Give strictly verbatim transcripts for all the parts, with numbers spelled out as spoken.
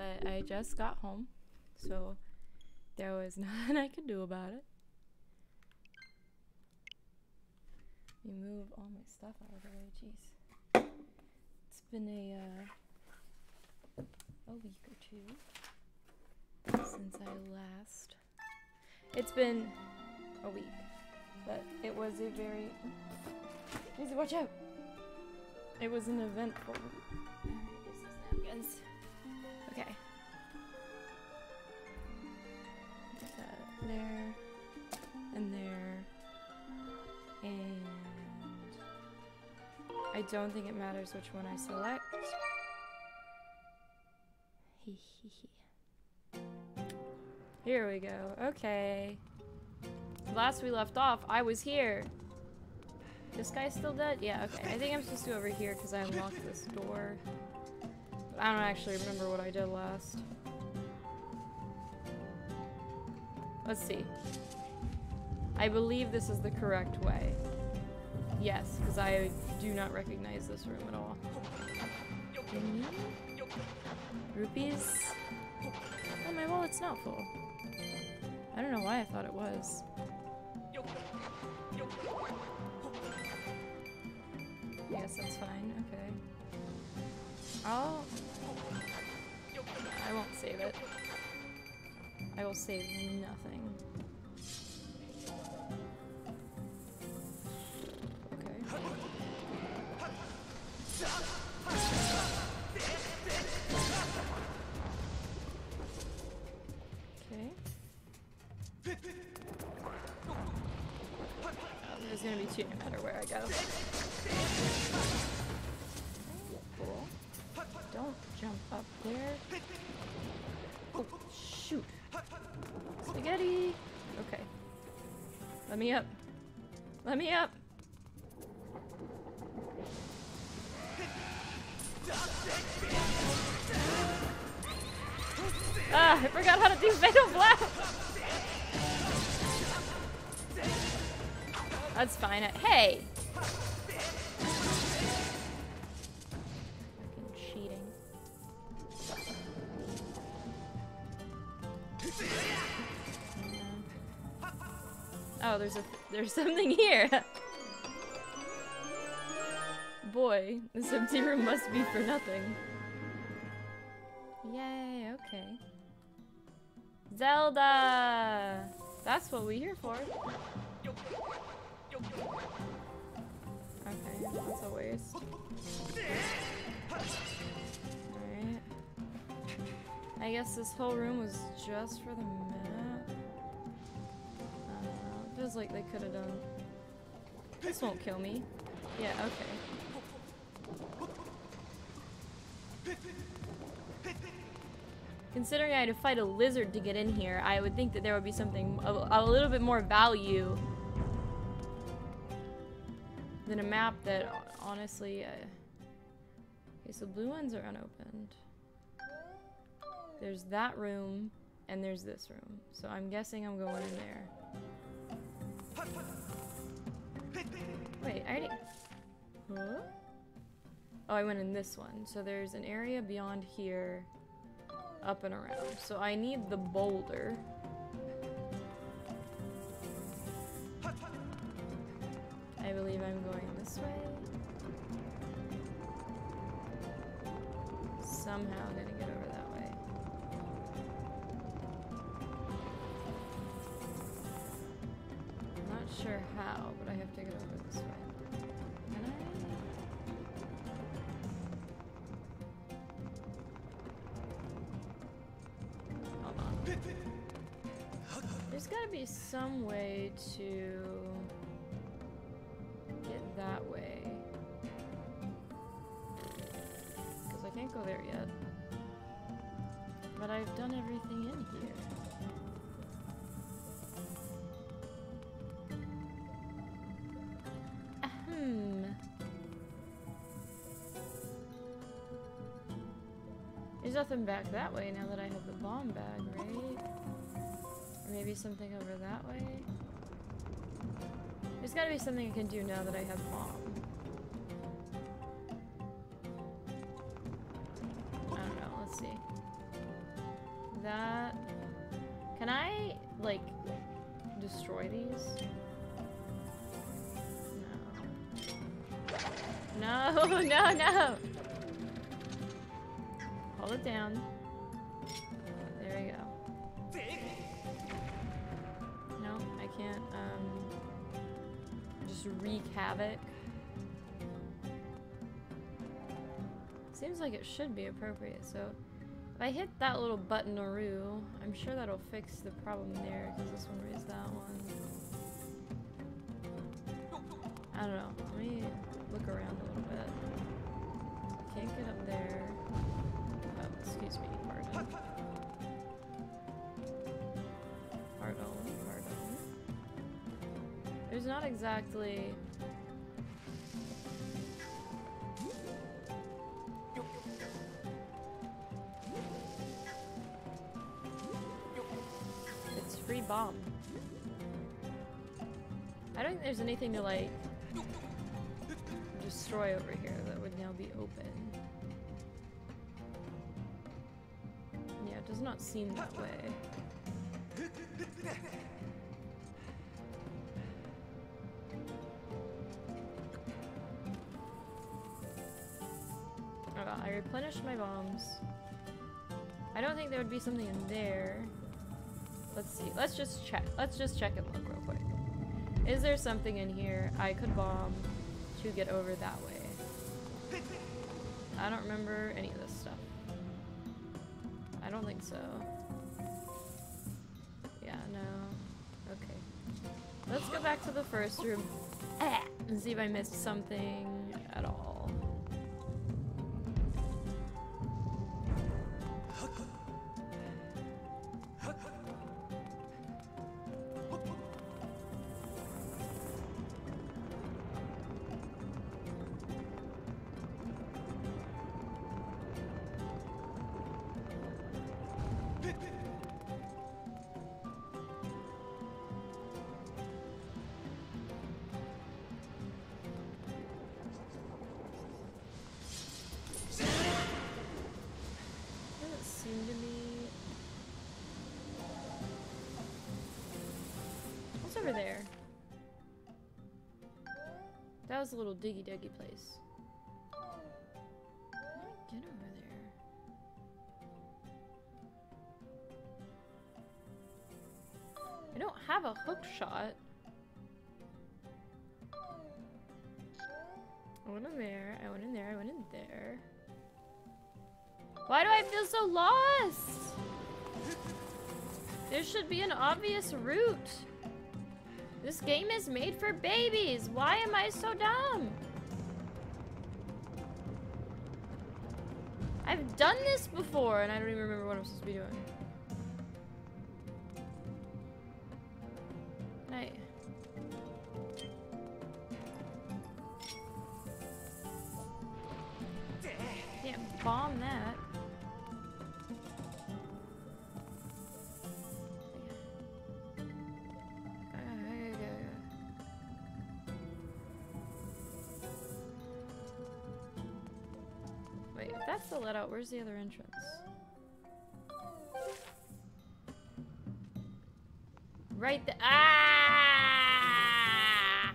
but I just got home, so there was nothing I could do about it. Let me move all my stuff out of the way, jeez. It's been a, uh, a week or two since I last... It's been a week, but it was a very... Easy, watch out! It was an eventful week. Alright, here's these napkins. Okay. Put that there, and there, and... I don't think it matters which one I select. Hee hee hee. Here we go. Okay. Last we left off, I was here. This guy's still dead? Yeah, okay. I think I'm supposed to go over here because I unlocked this door. But I don't actually remember what I did last. Let's see. I believe this is the correct way. Yes, because I do not recognize this room at all. Any? Rupees? Oh, my wallet's not full. I don't know why I thought it was. Yes, that's fine. Okay. I'll... I won't save it. I will save nothing. Okay. Oh, there's gonna be two no matter where I go. Cool. Don't jump up there. Oh, shoot. Spaghetti! Okay. Let me up. Let me up! Ah, I forgot how to do Fatal Blast! That's fine. Hey! Fucking cheating. Oh, there's a there's something here. Boy, this empty room must be for nothing. Yay, okay. Zelda! That's what we're here for. Okay, that's a waste. Alright. I guess this whole room was just for the map. Uh, it feels like they could have done... This won't kill me. Yeah, okay. Considering I had to fight a lizard to get in here, I would think that there would be something a, a little bit more value than a map that, honestly, uh... okay, so blue ones are unopened. There's that room, and there's this room. So I'm guessing I'm going in there. Wait, I already... Huh? Oh, I went in this one. So there's an area beyond here, up and around. So I need the boulder. I believe I'm going this way. Somehow I'm gonna get over that way. I'm not sure how, but I have to get over this way. Can I? Hold on. There's gotta be some way to get that way. Because I can't go there yet. But I've done everything in here. Ahem. There's nothing back that way now that I have the bomb bag, right? Or maybe something over that way? There's gotta be something I can do now that I have bomb. I don't know, let's see. that. Can I, like, destroy these? No. No, no, no! Hold it down. There we go. No, I can't, um... just wreak havoc. Seems like it should be appropriate, so... If I hit that little button-aroo, I'm sure that'll fix the problem there, because this one raised that one. I don't know. Let me look around a little bit. Can't get up there. Oh, excuse me. Pardon. Pardon. Pardon. There's not exactly... It's free bomb. I don't think there's anything to, like, destroy over here that would now be open. Yeah, it does not seem that way. Oh, I replenished my bombs. I don't think there would be something in there. Let's see. Let's just check. Let's just check and look real quick. Is there something in here I could bomb to get over that way? I don't remember any of this stuff. I don't think so. Yeah, no. Okay. Let's go back to the first room and see if I missed something at all. Over there. That was a little diggy diggy place. Get over there. I don't have a hook shot. I went in there, I went in there, I went in there. Why do I feel so lost? There should be an obvious route. This game is made for babies. Why am I so dumb? I've done this before and I don't even remember what I'm supposed to be doing. I... Can't bomb that. That's the let out. Where's the other entrance? Right there. Ah!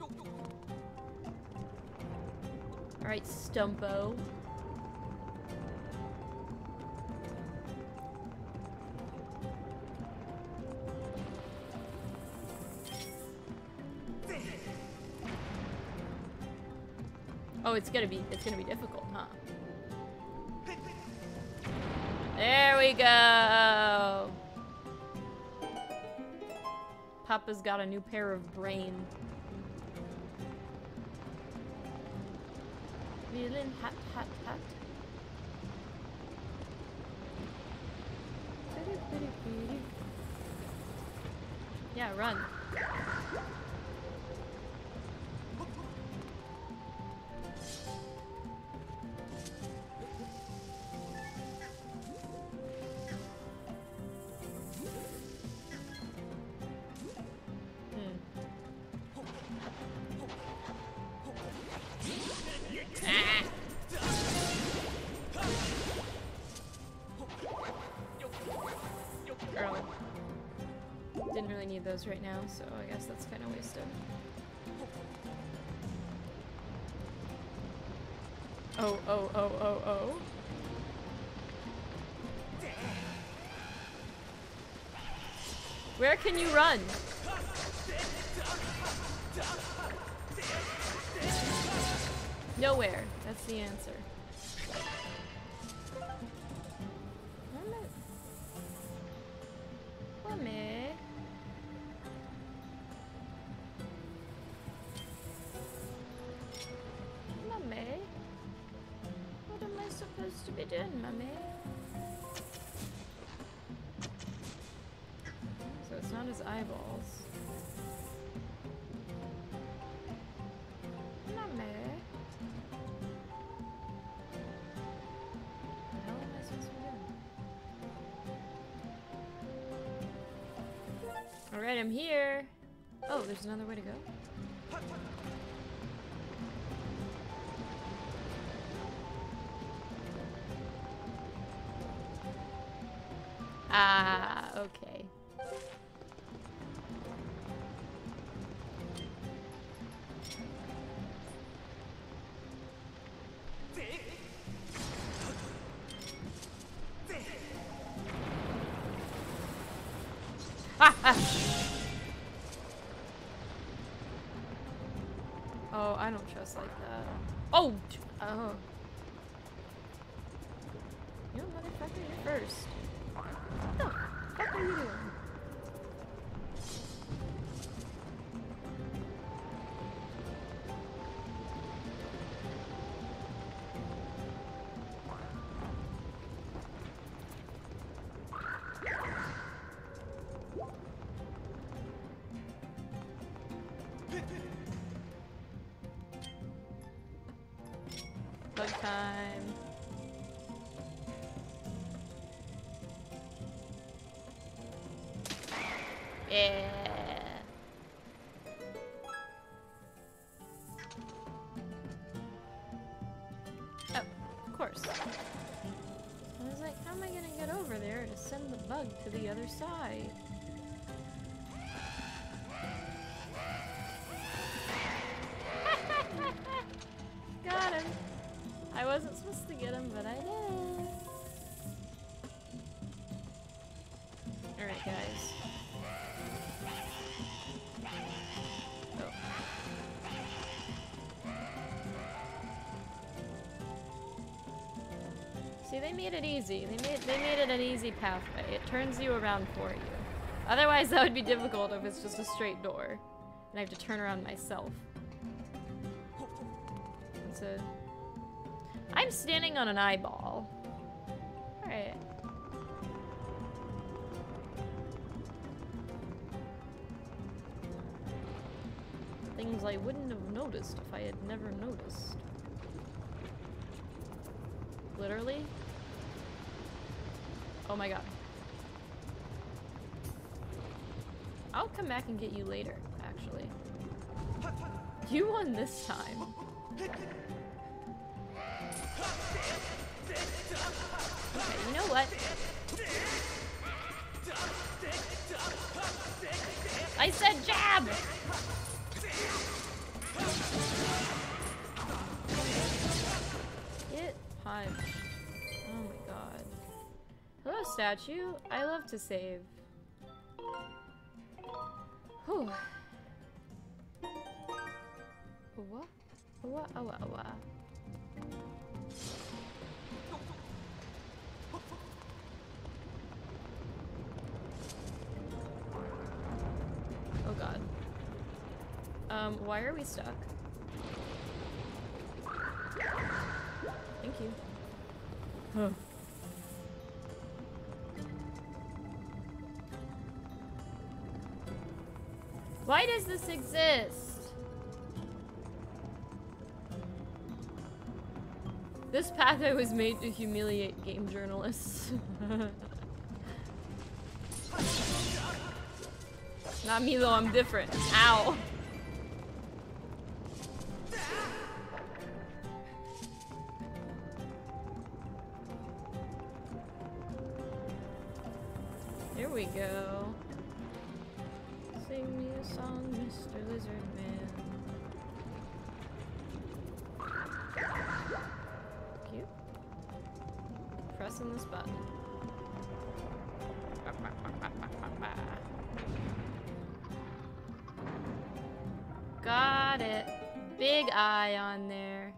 Alright, Stumpo. Oh, it's gonna be it's gonna be difficult, huh? There we go. Papa's got a new pair of brain. Feeling hot, hot, hot. Yeah, run. need those right now, so I guess that's kind of wasted. Oh, oh, oh, oh, oh. Where can you run? Nowhere. That's the answer. Mummy. Mummy. What am I supposed to be doing, Mummy? So it's not his eyeballs. Mummy. What the hell am I supposed to be doing? Alright, I'm here. Oh, there's another way to go? Ah, okay. Ah, ah. Oh, I don't trust like that. Oh! Oh. You know, motherfucker, you're first. What the fuck are you doing? Bug time. Yeah. Oh, of course. I was like, how am I gonna get over there to send the bug to the other side? Got him. I wasn't supposed to get him, but I did. Alright, guys. Oh. See, they made it easy. They made they made it an easy pathway. It turns you around for you. Otherwise, that would be difficult if it's just a straight door, and I have to turn around myself. It's a. I'm standing on an eyeball. Alright. Things I wouldn't have noticed if I had never noticed. Literally? Oh my god. I'll come back and get you later, actually. You won this time. Okay, you know what? I said jab! Get punched. Oh my god. Hello, statue. I love to save. Whew. What? What? Oh, what? What? Oh god. Um, why are we stuck? Thank you. Huh. Why does this exist? This pathway was made to humiliate game journalists. Not me though, I'm different. Ow. Here we go. a song, Mister Lizard Man. Cute. Pressing this button. Got it. Big eye on there.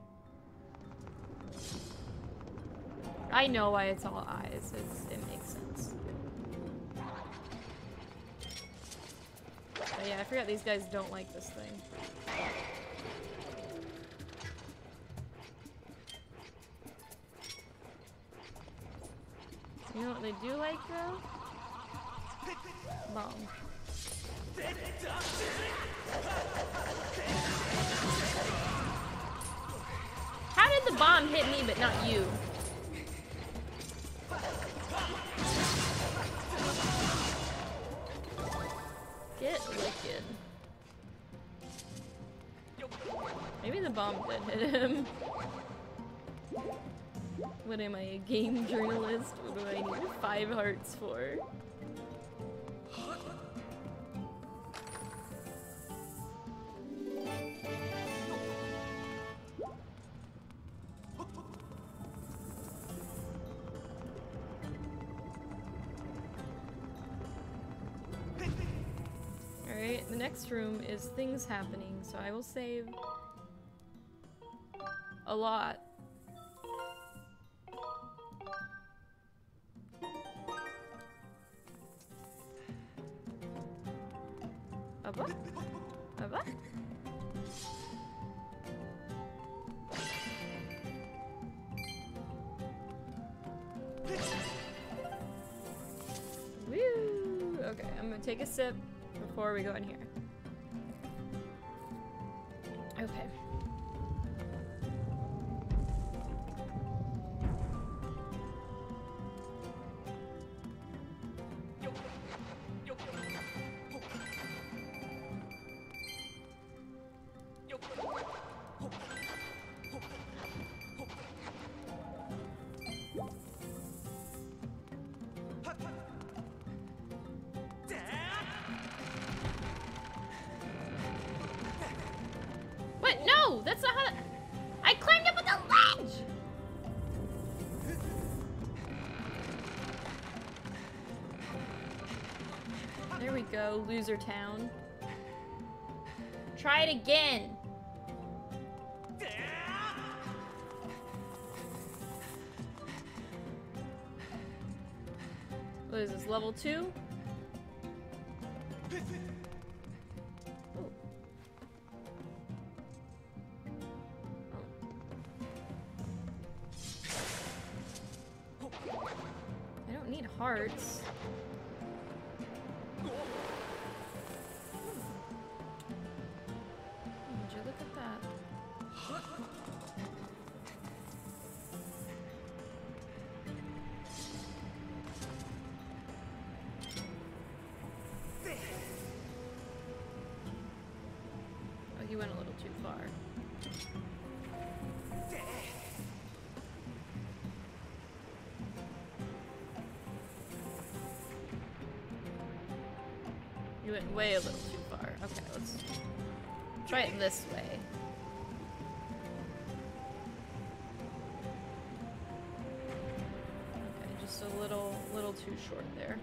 I know why it's all eyes. It's, it makes sense. But yeah, I forgot these guys don't like this thing. You know what they do like though? Bomb. How did the bomb hit me but not you? Get wicked. Maybe the bomb did hit him. What am I, a game journalist? What do I need five hearts for? Alright, the next room is things happening, so I will save a lot. Abba? Abba? Woo! Okay, I'm gonna take a sip before we go in here. Okay. What? No! That's not how that- I climbed up with the ledge! There we go, loser town. Try it again! What is this, level two? I don't need hearts. Hmm. Would you look at that? Oh, you went a little too far. You went way a little too far. Okay, let's try it this way. Okay, just a little, little too short there.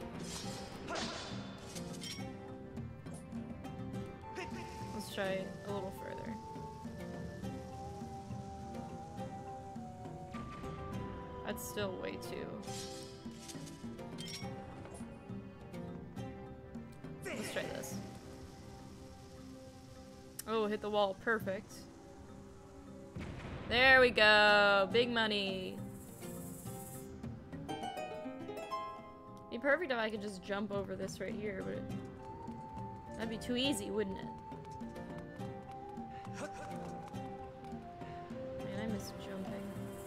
Let's try a little further. That's still way too. Let's try this. Oh, hit the wall. Perfect. There we go. Big money. Be perfect if I could just jump over this right here, but it, that'd be too easy, wouldn't it? Man, I miss jumping.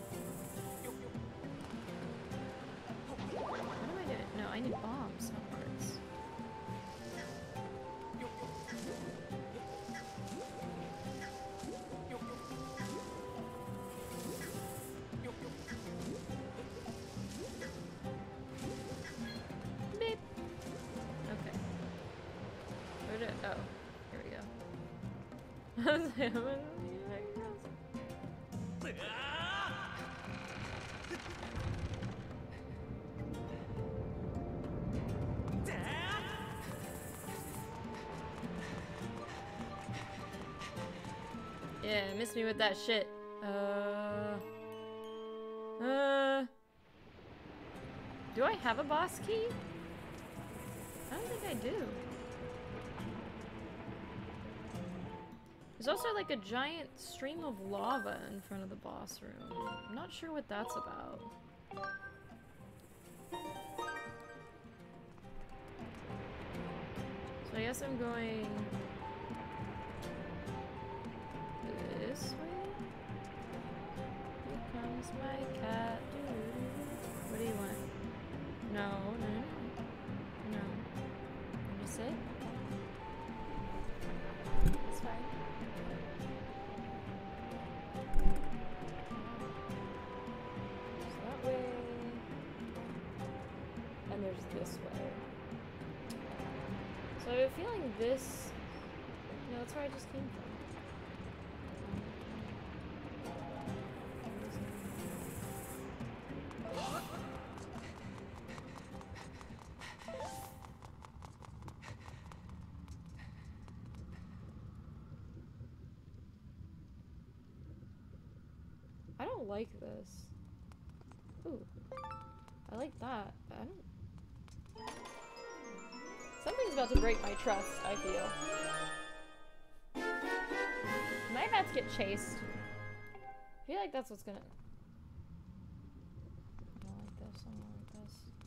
What am I doing? No, I need bombs, not hearts. Beep. Okay. Where did it? Oh. Yeah, miss me with that shit. Uh... Uh... Do I have a boss key? I don't think I do. There's also like a giant stream of lava in front of the boss room. I'm not sure what that's about. So I guess I'm going this way. Here comes my cat. What do you want? No, no, no, no. Can you sit? It's fine. There's that way. And there's this way. So I have a feeling this... No, that's where I just came from. I don't like this. Ooh. I like that, but I don't... Something's about to break my trust, I feel. Am I about to get chased? I feel like that's what's gonna... I don't like this, I don't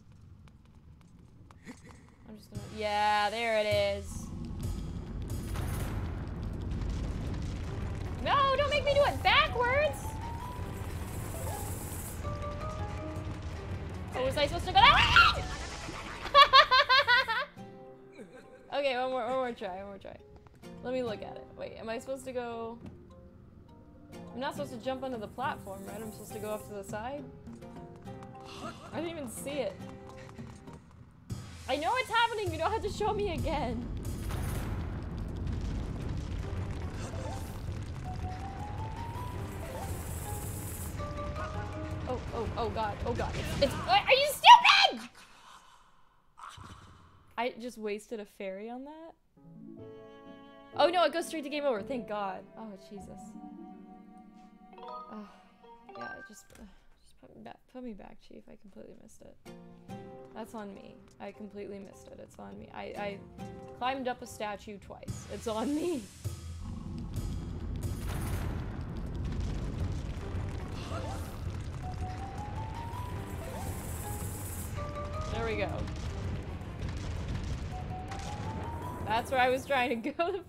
like this. I'm just gonna... Yeah, there it is. No, don't make me do it backwards! Oh, was I supposed to go down? Okay, one more, one more try, one more try. Let me look at it. Wait, am I supposed to go... I'm not supposed to jump onto the platform, right? I'm supposed to go off to the side? I didn't even see it. I know it's happening, you don't have to show me again. Oh, oh, oh god, oh god. It's, it's, are you stupid?! I just wasted a fairy on that? Oh no, it goes straight to game over, thank god. Oh, Jesus. Oh, yeah, just, uh, just put me back, put me back, Chief. I completely missed it. That's on me. I completely missed it. It's on me. I, I climbed up a statue twice. It's on me. There we go. That's where I was trying to go.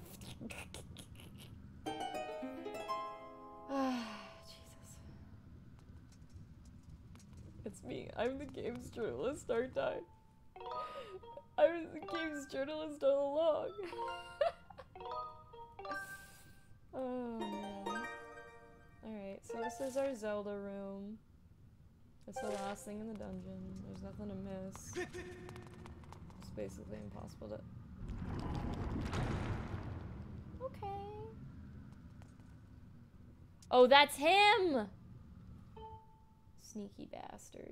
Jesus. It's me. I'm the games journalist, aren't I? I was the games journalist all along. Oh man. Alright, so this is our Zelda room. It's the last thing in the dungeon. There's nothing to miss. It's basically impossible to... Okay. Oh, that's him! Sneaky bastard.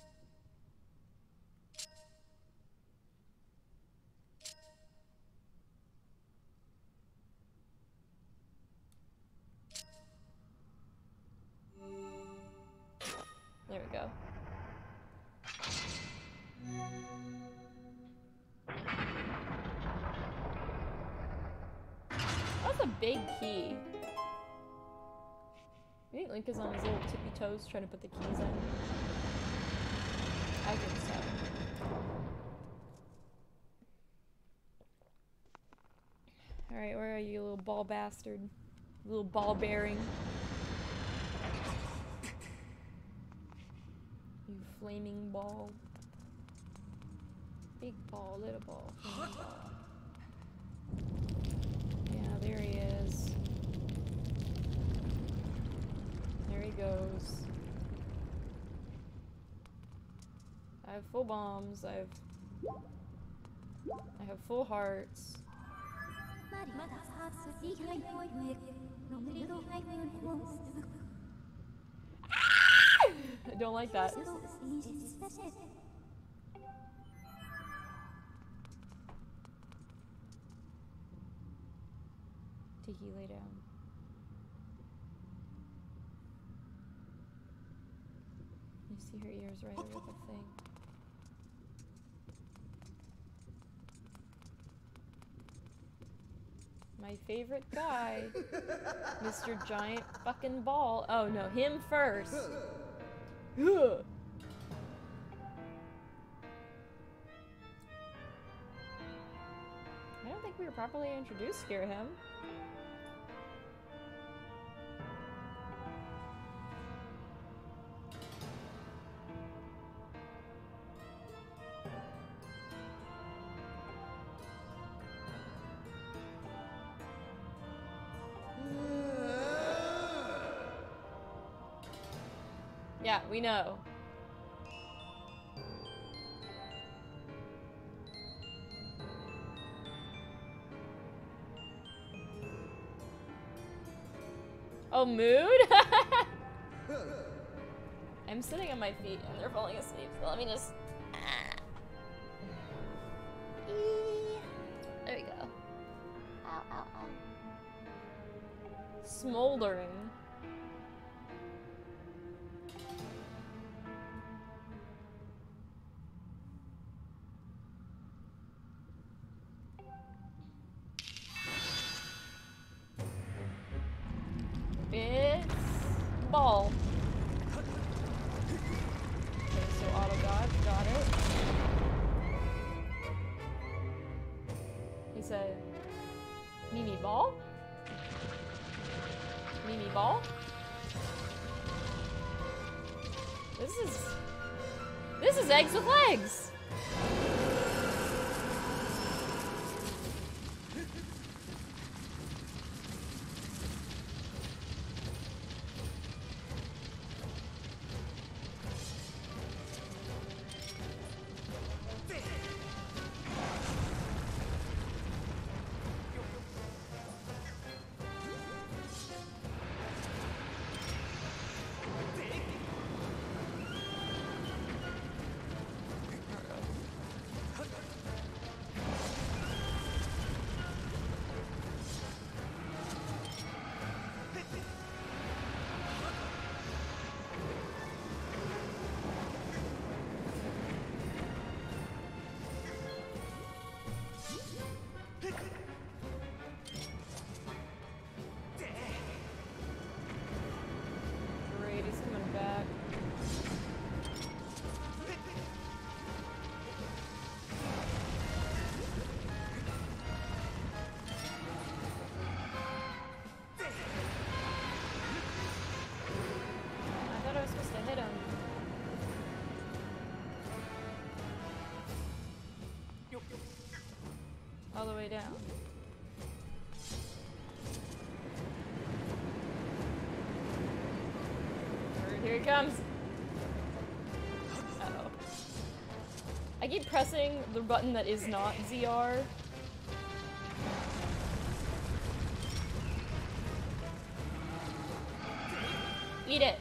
There we go. That's a big key. You think Link is on his little tippy toes trying to put the keys in? I think so. Alright, where are you, little ball bastard? Little ball bearing. You flaming ball. Big ball, little ball, flaming ball. Yeah, there he is. There he goes. I have full bombs, I have... I have full hearts. I don't like that. Tiki, lay down. You see her ears right over the thing. My favorite guy, Mister Giant fucking Ball. Oh no, him first. I don't think we were properly introduced here, him. Yeah, we know. Oh, mood? I'm sitting on my feet and they're falling asleep, so let me just... There we go. Ow, ow, ow. Smoldering. It's ball. Okay, so auto dodge, got it. He said, Mimi ball? Mimi ball? This is, this is eggs with legs. All the way down. Here he comes. Uh-oh. I keep pressing the button that is not Z R. Eat it.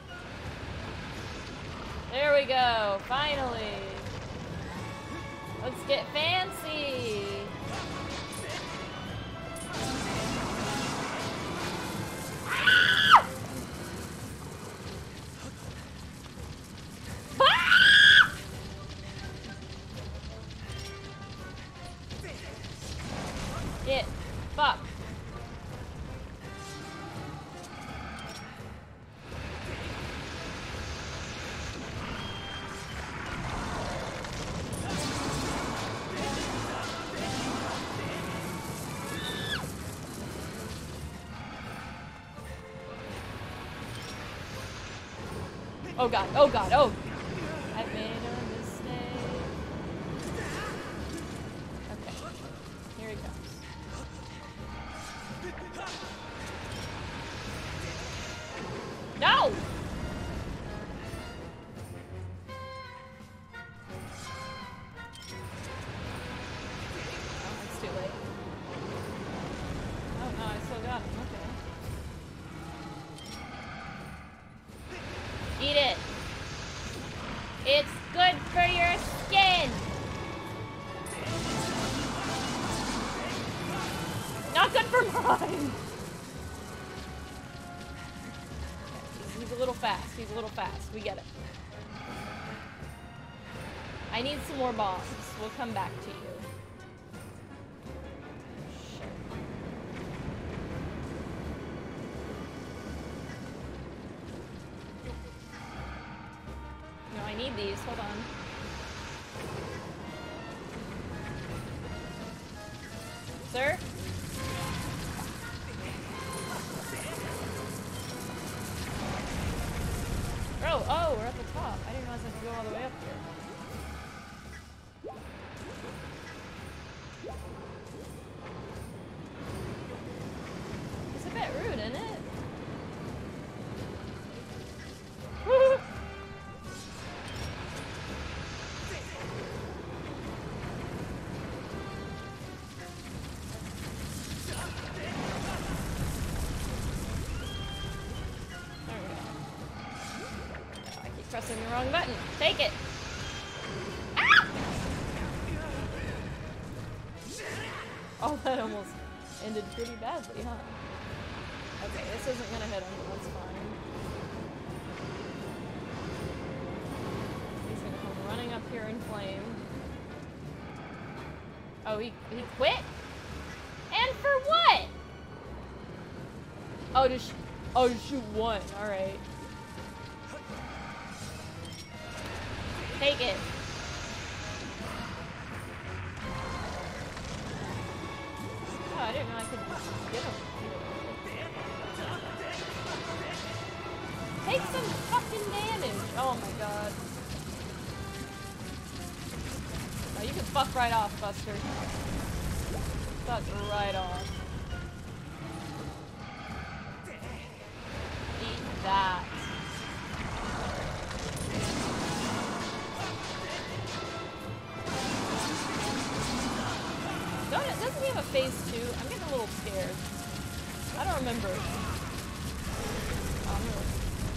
There we go. Finally. Let's get fancy. Get fuck. Oh god, oh god, oh! I've made a mistake. Okay, here he comes. No! Oh, it's too late. It's good for your skin. Not good for mine. He's, he's a little fast. He's a little fast. We get it. I need some more bombs. We'll come back to you. No, I need these. Hold on. Sir? Oh, oh, we're at the top. I didn't realize I could go all the way up here. It's a bit rude, isn't it? Pressing the wrong button. Take it. Ah! Oh, that almost ended pretty badly, huh? Okay, this isn't gonna hit him, but that's fine. He's gonna come running up here in flame. Oh, he, he quit? And for what? Oh, to, sh oh, to shoot one. Alright. Take it. Oh, I didn't know I could get him. Take some fucking damage. Oh my god. Oh, you can fuck right off, Buster. Fuck right off. Eat that. Doesn't he have a phase two? I'm getting a little scared. I don't remember. Oh, I'm gonna...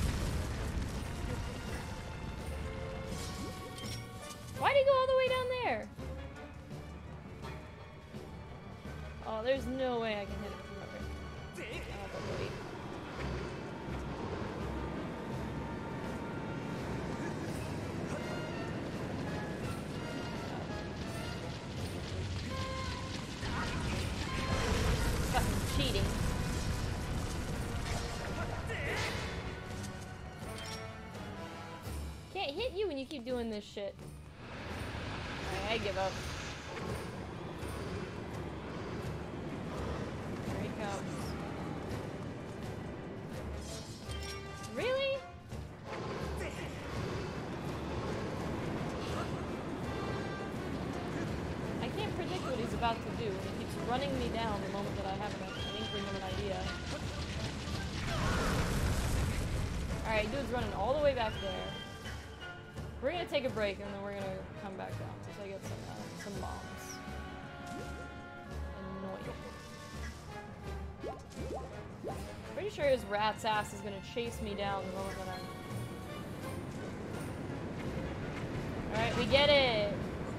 Why'd he go all the way down there? Oh, there's no way I can hit him from over here. Oh, but wait. Cheating. Can't hit you when you keep doing this shit. Alright, I give up. Here he comes. Really? I can't predict what he's about to do, and he keeps running me down the moment that I have an inkling of an idea. Alright, dude's running all the way back there. We're gonna take a break and then we're gonna come back down until I get some, uh, some bombs. Annoying. Pretty sure his rat's ass is gonna chase me down the moment that I'm... Alright, we get it!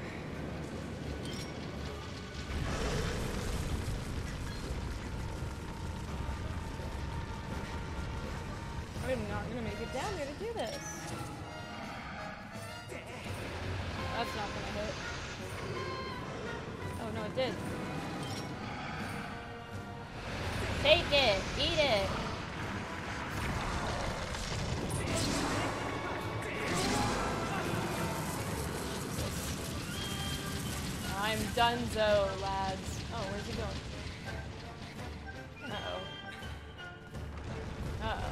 I'm not gonna make it down here to do this. That's not gonna hit. Oh no, it did. Take it! Eat it! I'm donezo, lads. Oh, where's he going? Uh-oh. Uh-oh.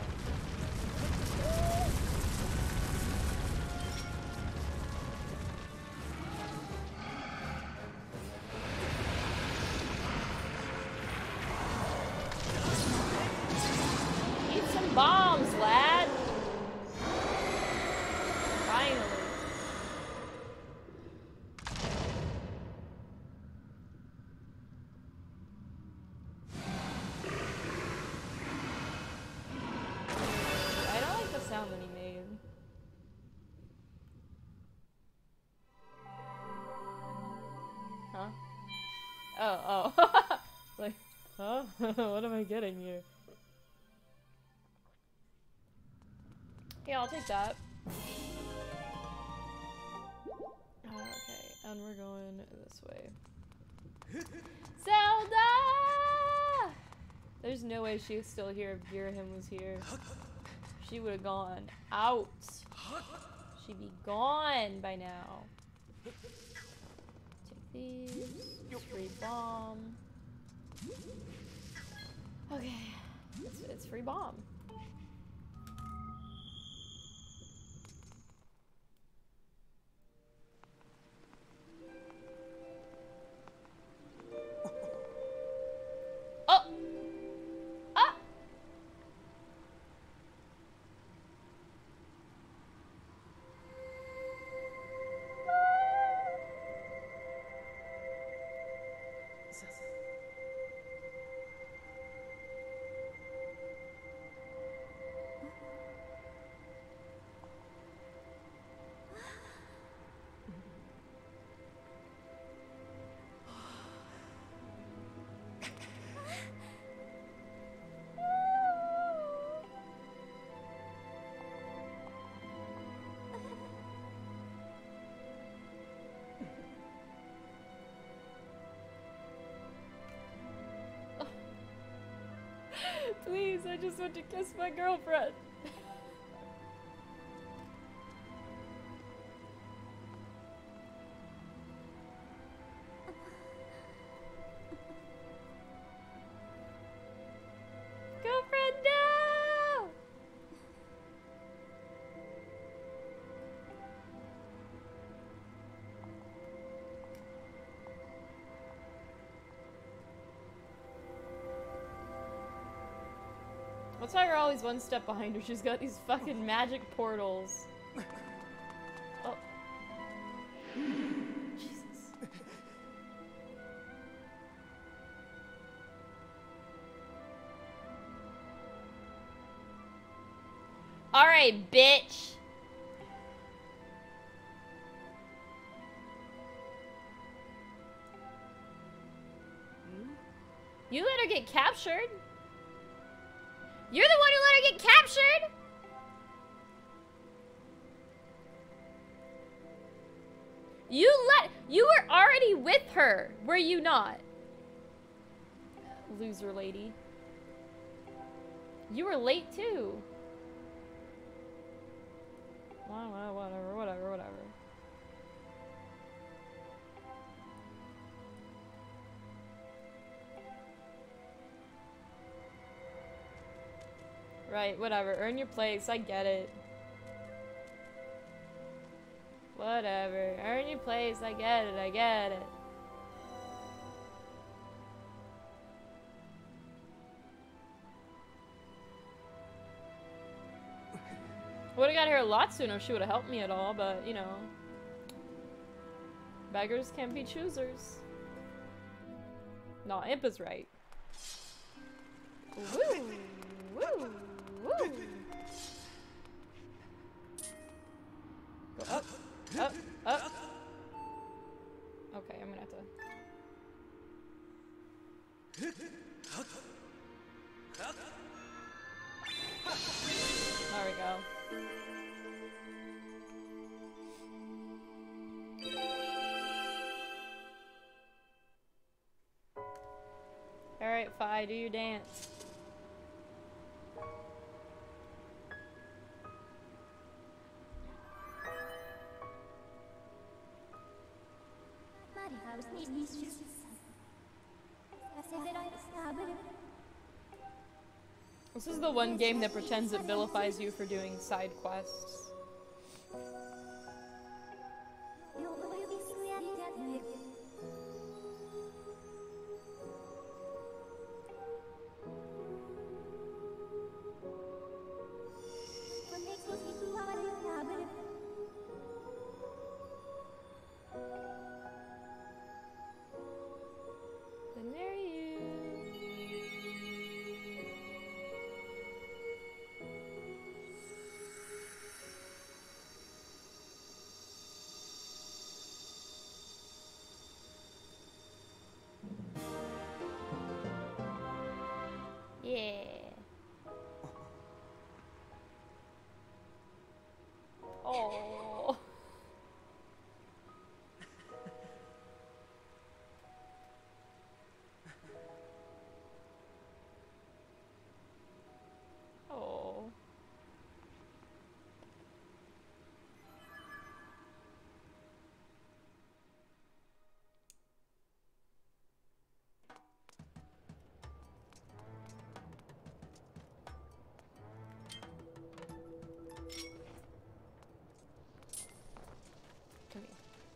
Bombs, lad! Finally. Oh, oh. Like, huh? What am I getting here? Yeah, I'll take that. Okay, and we're going this way. Zelda! There's no way she's still here if Girahim was here. She would have gone out. She'd be gone by now. Take these. Free bomb. Okay. It's, it's free bomb. Oh! Ah! Please, I just want to kiss my girlfriend. Girlfriend, no! That's why we're always one step behind her. She's got these fucking magic portals. Oh. Jesus. Alright, bitch! You let her get captured? You're the one who let her get captured? You let- you were already with her, were you not? Loser lady. You were late too. Well, well, whatever, whatever, whatever. Right, whatever. Earn your place. I get it. Whatever. Earn your place. I get it. I get it. Would've got here a lot sooner if she would've helped me at all, but, you know. Beggars can't be choosers. No, Imp is right. Woo! Woo! Woo! Go up, up, up. Okay, I'm gonna have to. There we go. Alright, Fi, do your dance. This is the one game that pretends it vilifies you for doing side quests. Then there you.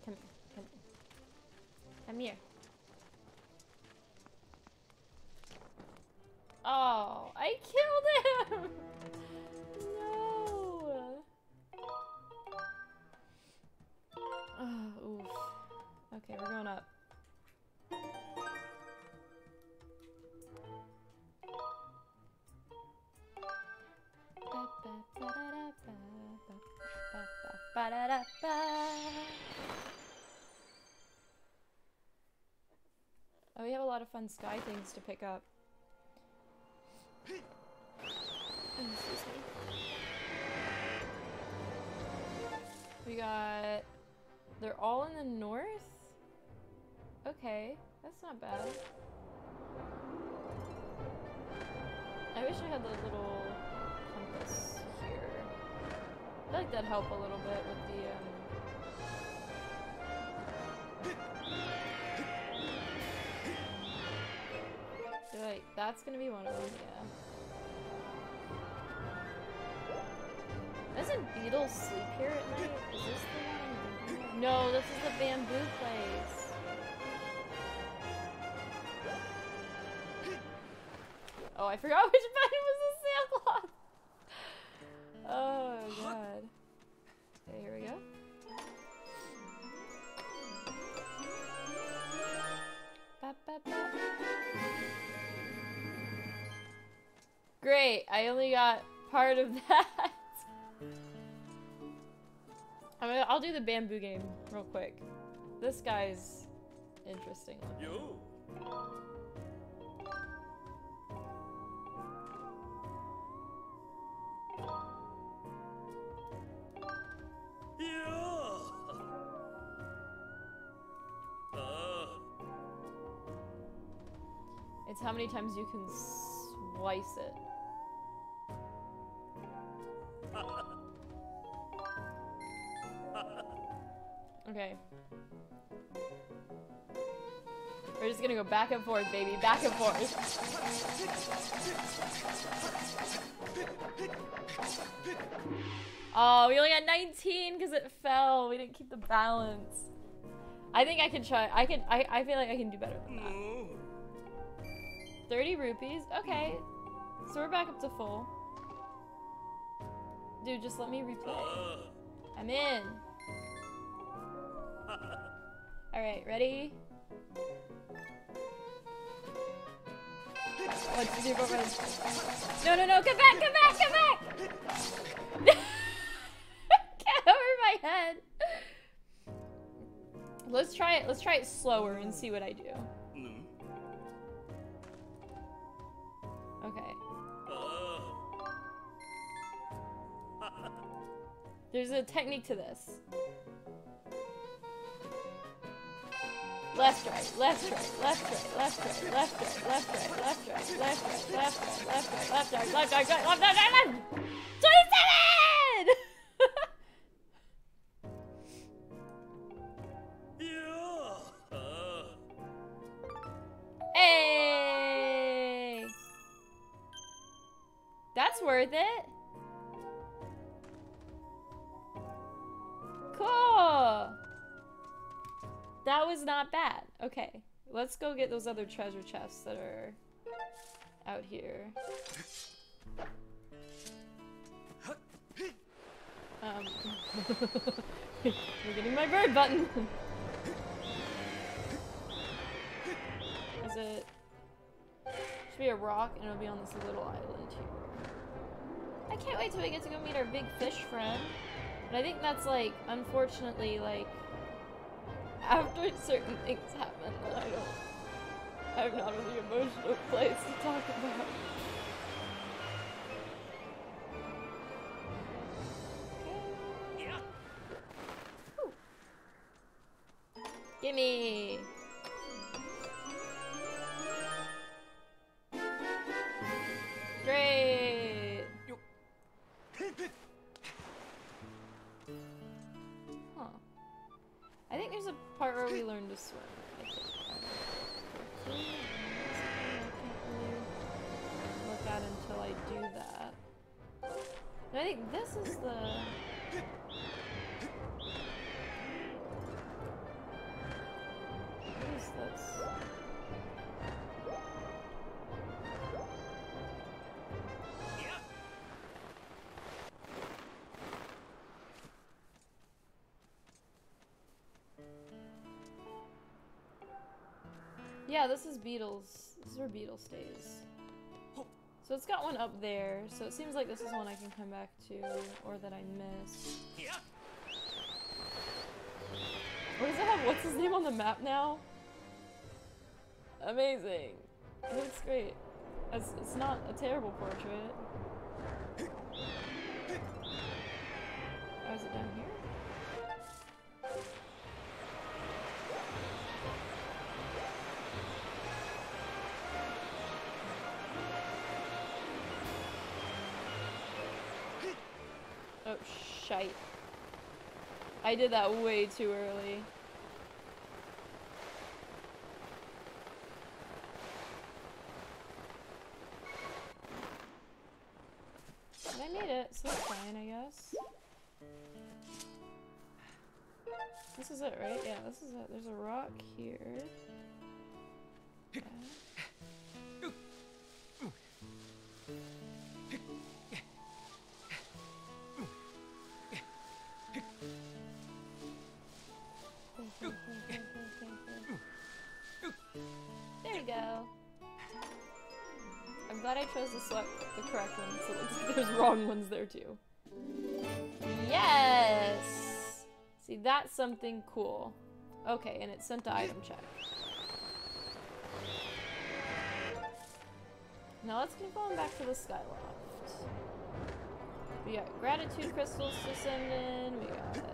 Come here. Come here. Come here. Oh, I killed him! No! Oh, oof. Okay, we're going up. Oh, we have a lot of fun sky things to pick up. Oh, excuse me. We got... They're all in the north? Okay, that's not bad. I wish I had the little compass here. I feel like that'd help a little bit with the, um... Wait, that's gonna be one of them, yeah. Doesn't Beetle sleep here at night? Is this the one? No, this is the bamboo place. Oh, I forgot which button was the sailcloth. Oh god. Okay, here we go. Ba, ba, ba. Great, I only got part of that. I mean, I'll do the bamboo game real quick. This guy's interesting looking. Yo. Yeah. Uh. It's how many times you can slice it. Okay. We're just gonna go back and forth, baby. Back and forth. Oh, we only got nineteen because it fell. We didn't keep the balance. I think I can try. I can. I, I feel like I can do better than that. thirty rupees. Okay. So we're back up to full. Dude, just let me replay. I'm in. Alright, ready? One, two, three, four, five. No, no, no, come back, come back, come back! Get over my head! Let's try it, let's try it slower and see what I do. Okay. There's a technique to this. Left, right, left, right, left, right, left, right, left, right, left, right, left, right, left, right, left, right, left, right, left, right, left, right, left, right, left, right, left, twenty-seven! Hey! That's worth it. Cool! That was not bad. Okay, let's go get those other treasure chests that are out here. Um, we're getting my bird button. Is it? Should be a rock, and it'll be on this little island here. I can't wait till we get to go meet our big fish friend. But I think that's like, unfortunately, like. After certain things happen that I don't, I'm not in the emotional place to talk about. Okay. Yeah. Whew. Gimme. Great. Huh. I think there's a part where we learn to swim. I think. I can't really look at until I do that. And I think this is the... Yeah, this is Beetle's. This is where Beetle stays. So it's got one up there, so it seems like this is one I can come back to, or that I missed. What does it have? What's his name on the map now? Amazing. It looks great. It's, it's not a terrible portrait. Oh, is it down here? Oh, shite. I did that way too early. But I made it, so that's fine, I guess. This is it, right? Yeah, this is it. There's a rock here. Okay. There you go. I'm glad I chose to select the correct one, so it looks like there's wrong ones there too. Yes! See, that's something cool. Okay, and it's sent to item check. Now let's keep going back to the Skyloft. We got gratitude crystals to send in, we got it.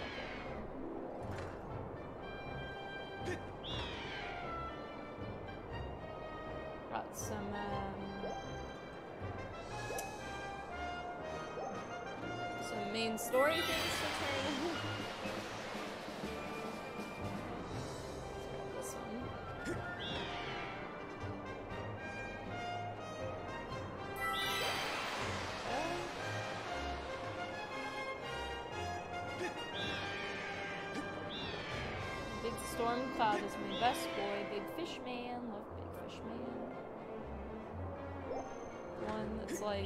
Got some, um, some main story things to turn in. This one. Big Storm Cloud is my best boy. Big Fish Man. Love Big Fish Man. One that's like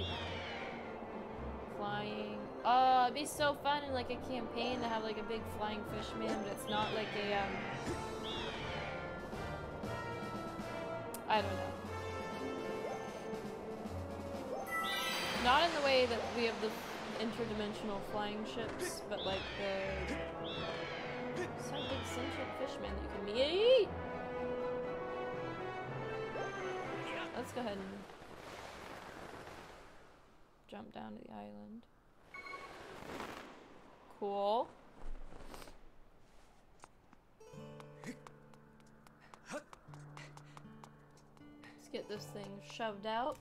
flying. Oh, it'd be so fun in like a campaign to have like a big flying fish man, but it's not like a um I don't know. Not in the way that we have the interdimensional flying ships, but like the some big sentient fishman that you can meet. Let's go ahead and jump down to the island. Cool. Let's get this thing shoved out.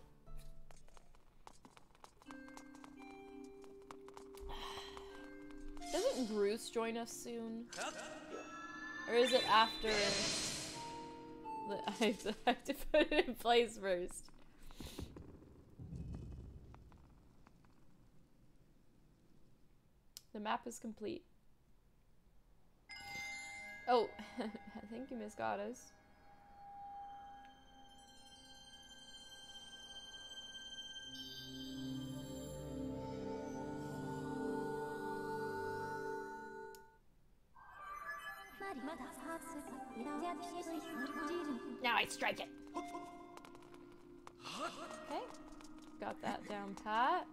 Doesn't Bruce join us soon? Or is it after? I have to, I have to put it in place first. The map is complete. Oh, thank you, Miss Goddess. Now I strike it. Okay, got that down pat.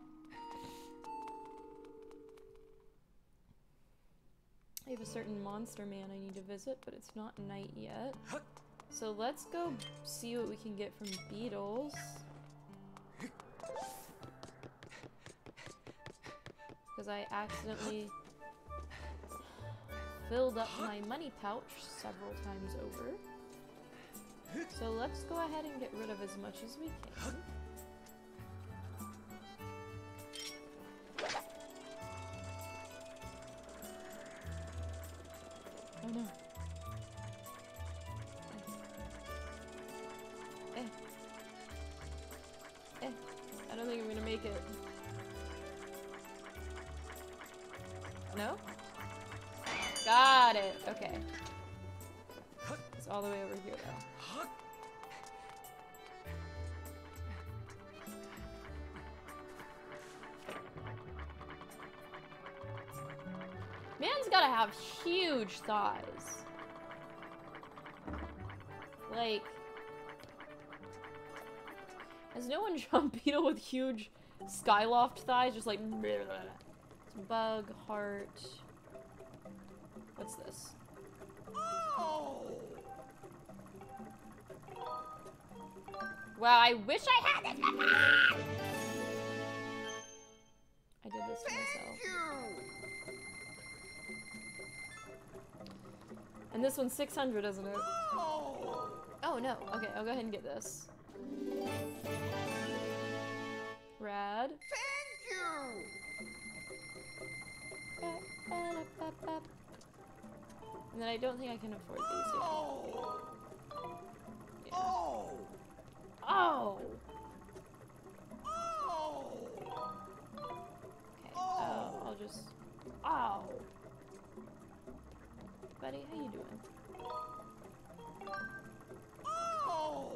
I have a certain monster man I need to visit, but it's not night yet. So let's go see what we can get from Beetles. Because I accidentally filled up my money pouch several times over. So let's go ahead and get rid of as much as we can. Oh no. Eh. Eh. I don't think I'm gonna make it. No? Got it. Okay. It's all the way over here though. Man's gotta have huge thighs. Like, has no one drawn Beetle with huge Skyloft thighs? Just like, bleh, bleh. Bug, heart. What's this? Oh. Wow, I wish I had this. I did this to myself. And this one's six hundred, isn't it? Oh. Oh no. Okay, I'll go ahead and get this. Rad. Thank you. And then I don't think I can afford these yet. Oh. Yeah. Oh. Oh! Oh. Okay, uh, I'll just... Oh! Buddy, how you doing? Oh.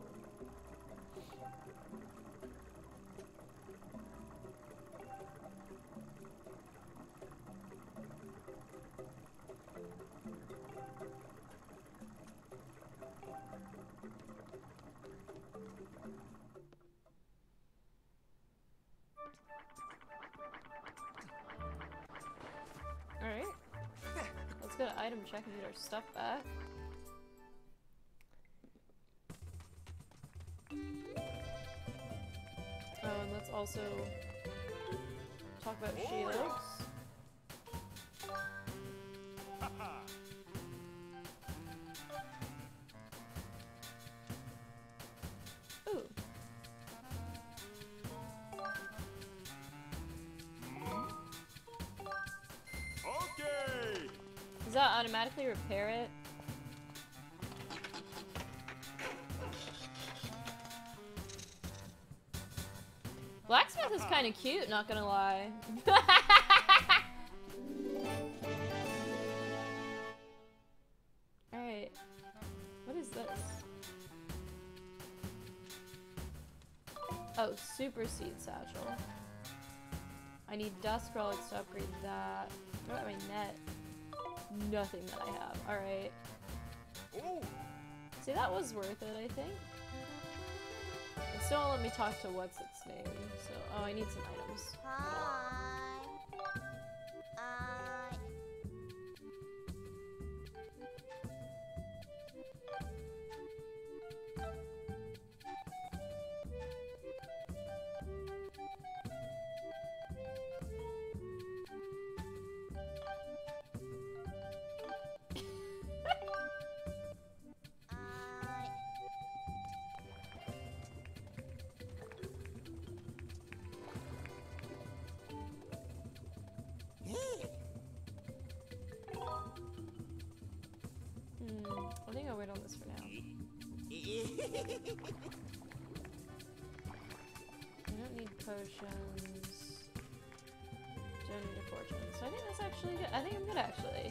Alright. Let's go to item check and get our stuff back. Oh, and let's also talk about shields. Ooh. Okay. Does that automatically repair it? Blacksmith is kind of cute, not gonna lie. Alright. What is this? Oh, super seed satchel. I need dust relics to upgrade that. What about my net? Nothing that I have. Alright. Oh. See, that was worth it, I think. It still won't let me talk to what's its name, so... Oh, I need some items. Hi. I. Hmm, I think I'll wait on this for now. I don't need potions. Don't need a fortune. So I think that's actually good. I think I'm good, actually.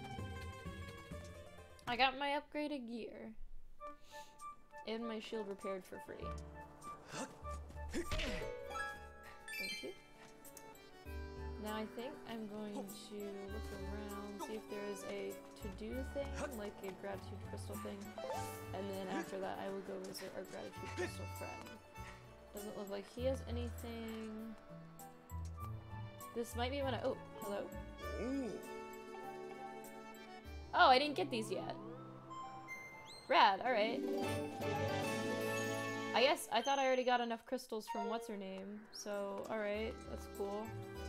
I got my upgraded gear. And my shield repaired for free. Thank you. Now I think I'm going to look around, see if there is a to-do thing, like a gratitude crystal thing, and then after that I will go visit our gratitude crystal friend. Doesn't look like he has anything. This might be when I- oh, hello? Oh, I didn't get these yet. Rad, alright. I guess, I thought I already got enough crystals from what's-her-name, so alright, that's cool.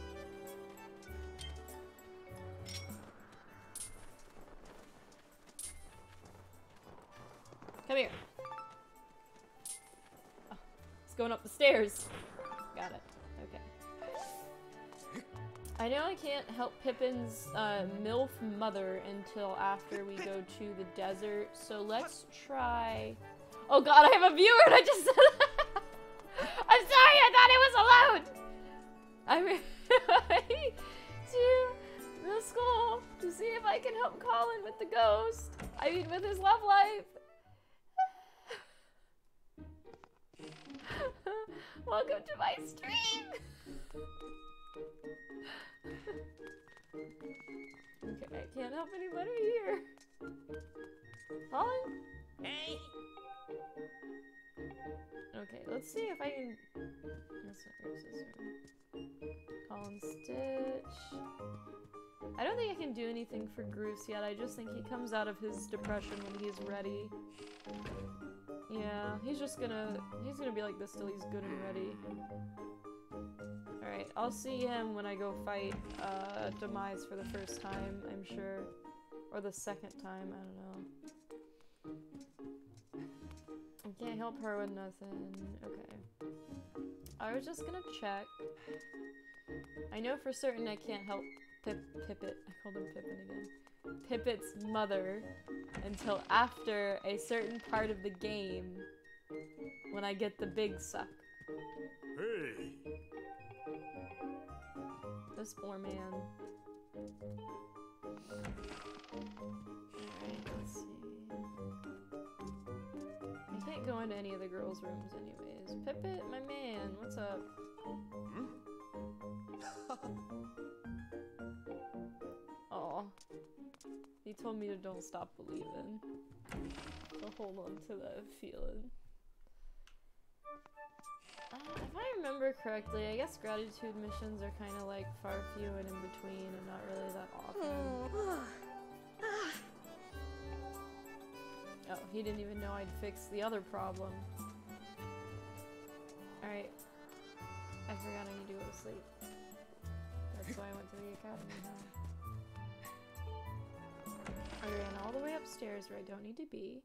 Come here. Oh, it's going up the stairs. Got it. Okay. I know I can't help Pippin's uh, MILF mother until after we go to the desert, so let's try... Oh god, I have a viewer and I just said I'm sorry, I thought it was alone! I'm to the school to see if I can help Colin with the ghost. I mean, with his love life. Welcome to my stream! Okay, I can't help anybody here. Colin? Hey. I can... That's not where's this room? Colin Stitch. I don't think I can do anything for Groose yet. I just think he comes out of his depression when he's ready. Yeah, he's just gonna... He's gonna be like this till he's good and ready. Alright, I'll see him when I go fight uh, Demise for the first time, I'm sure. Or the second time, I don't know. I can't help her with nothing. Okay. I was just gonna check. I know for certain I can't help Pip Pippet. I called him Pippin again. Pippet's mother until after a certain part of the game when I get the big suck. Hey. This poor man. Alright, let's see. I can't go into any of the girls' rooms anyways. Pippet, my man, what's up? Hmm? Aw. He told me to don't stop believing. So hold on to that feeling. Uh, if I remember correctly, I guess gratitude missions are kind of like far few and in between and not really that often. Oh, he didn't even know I'd fixed the other problem. Alright. I forgot I need to go to sleep. That's why I went to the academy now. I ran all the way upstairs where I don't need to be.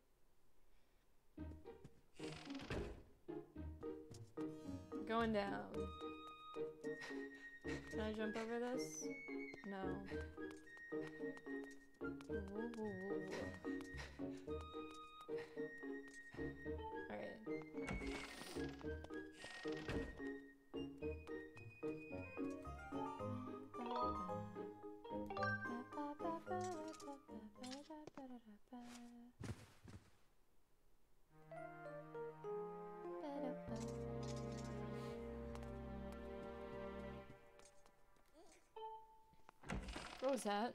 Going down. Can I jump over this? No. Alright. What was that?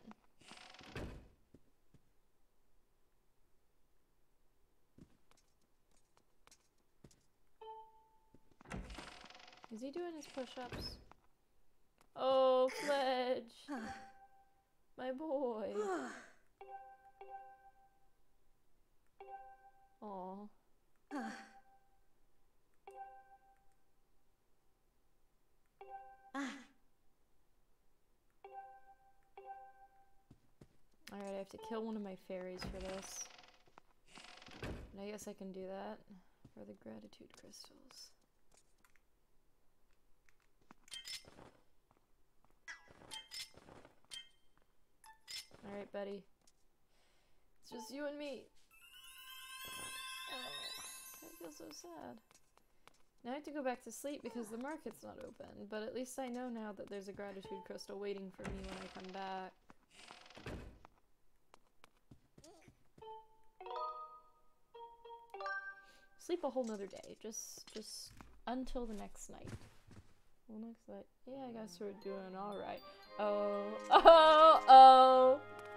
Is he doing his push-ups? Oh, Fledge! My boy! Aw. Alright, I have to kill one of my fairies for this. And I guess I can do that for the gratitude crystals. Alright, buddy. It's just you and me. Oh, I feel so sad. Now I have to go back to sleep because the market's not open, but at least I know now that there's a gratitude crystal waiting for me when I come back. Sleep a whole nother day, just, just until the next night. Well, next night, yeah, I guess we're doing alright. Oh, oh, oh!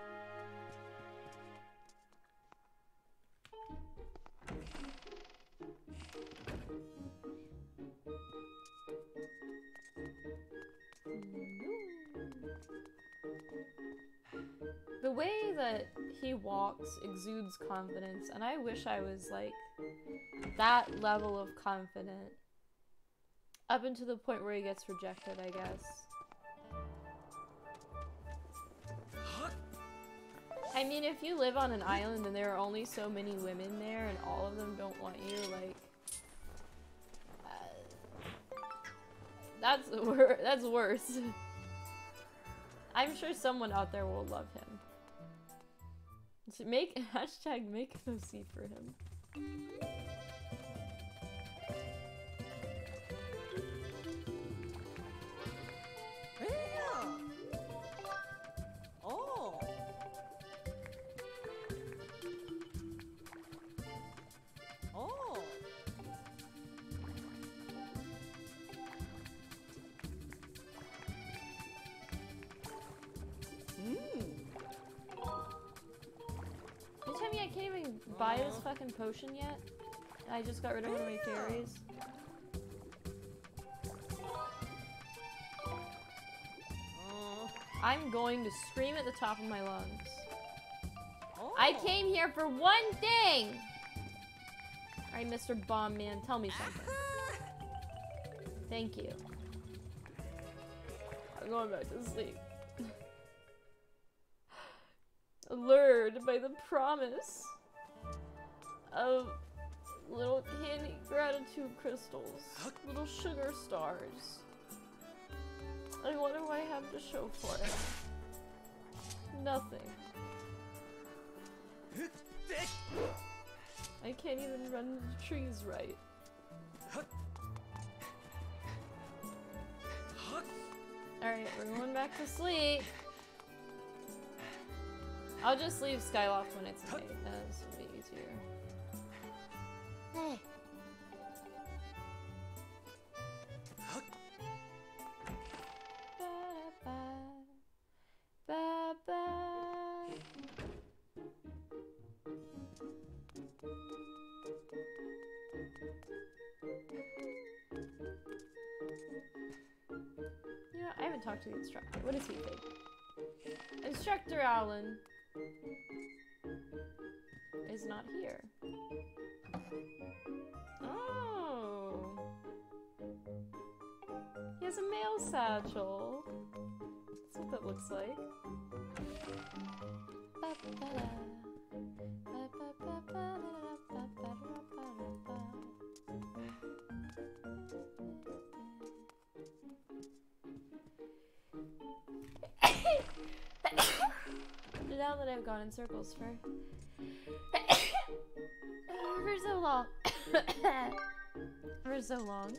The way that he walks exudes confidence, and I wish I was like that level of confident. Up until the point where he gets rejected, I guess. I mean, if you live on an island and there are only so many women there and all of them don't want you, like... Uh, that's, wor that's worse. I'm sure someone out there will love him. So make hashtag make no seat for him. Oh. Oh. You tell me I can't even buy this fucking potion yet? I just got rid of one of my fairies. I'm going to scream at the top of my lungs. Oh. I came here for one thing! Alright, Mister Bomb Man, tell me something. Thank you. I'm going back to sleep. Lured by the promise of little candy gratitude crystals, little sugar stars. And what do I have to show for it? Nothing. I can't even run into the trees right. Alright, we're going back to sleep. I'll just leave Skyloft when it's night. That's gonna be easier. Hey. You know, I haven't talked to the instructor. What does he think? Instructor Alan is not here. Oh. He has a mail satchel. That's what that looks like. Now that I've gone in circles for for so long, for so long,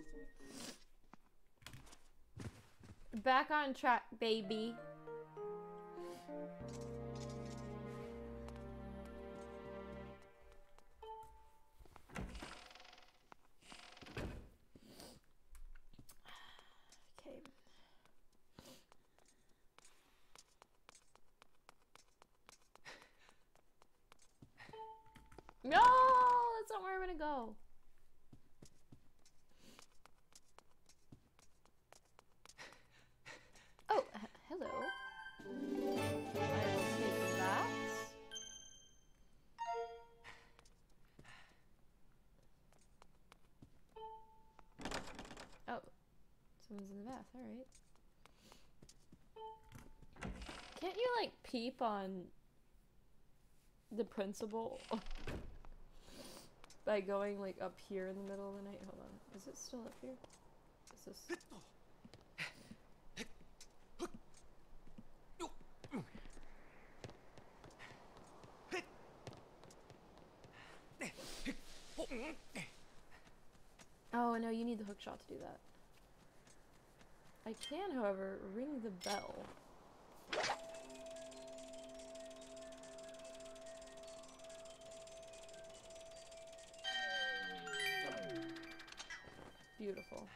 back on track, baby. Okay. No, that's not where I'm gonna go. Oh, h hello. I will take that. Oh, someone's in the bath. All right. Can't you like peep on the principal by going like up here in the middle of the night? Hold on, is it still up here? Is this? Oh no, you need the hook shot to do that. I can, however, ring the bell. Beautiful.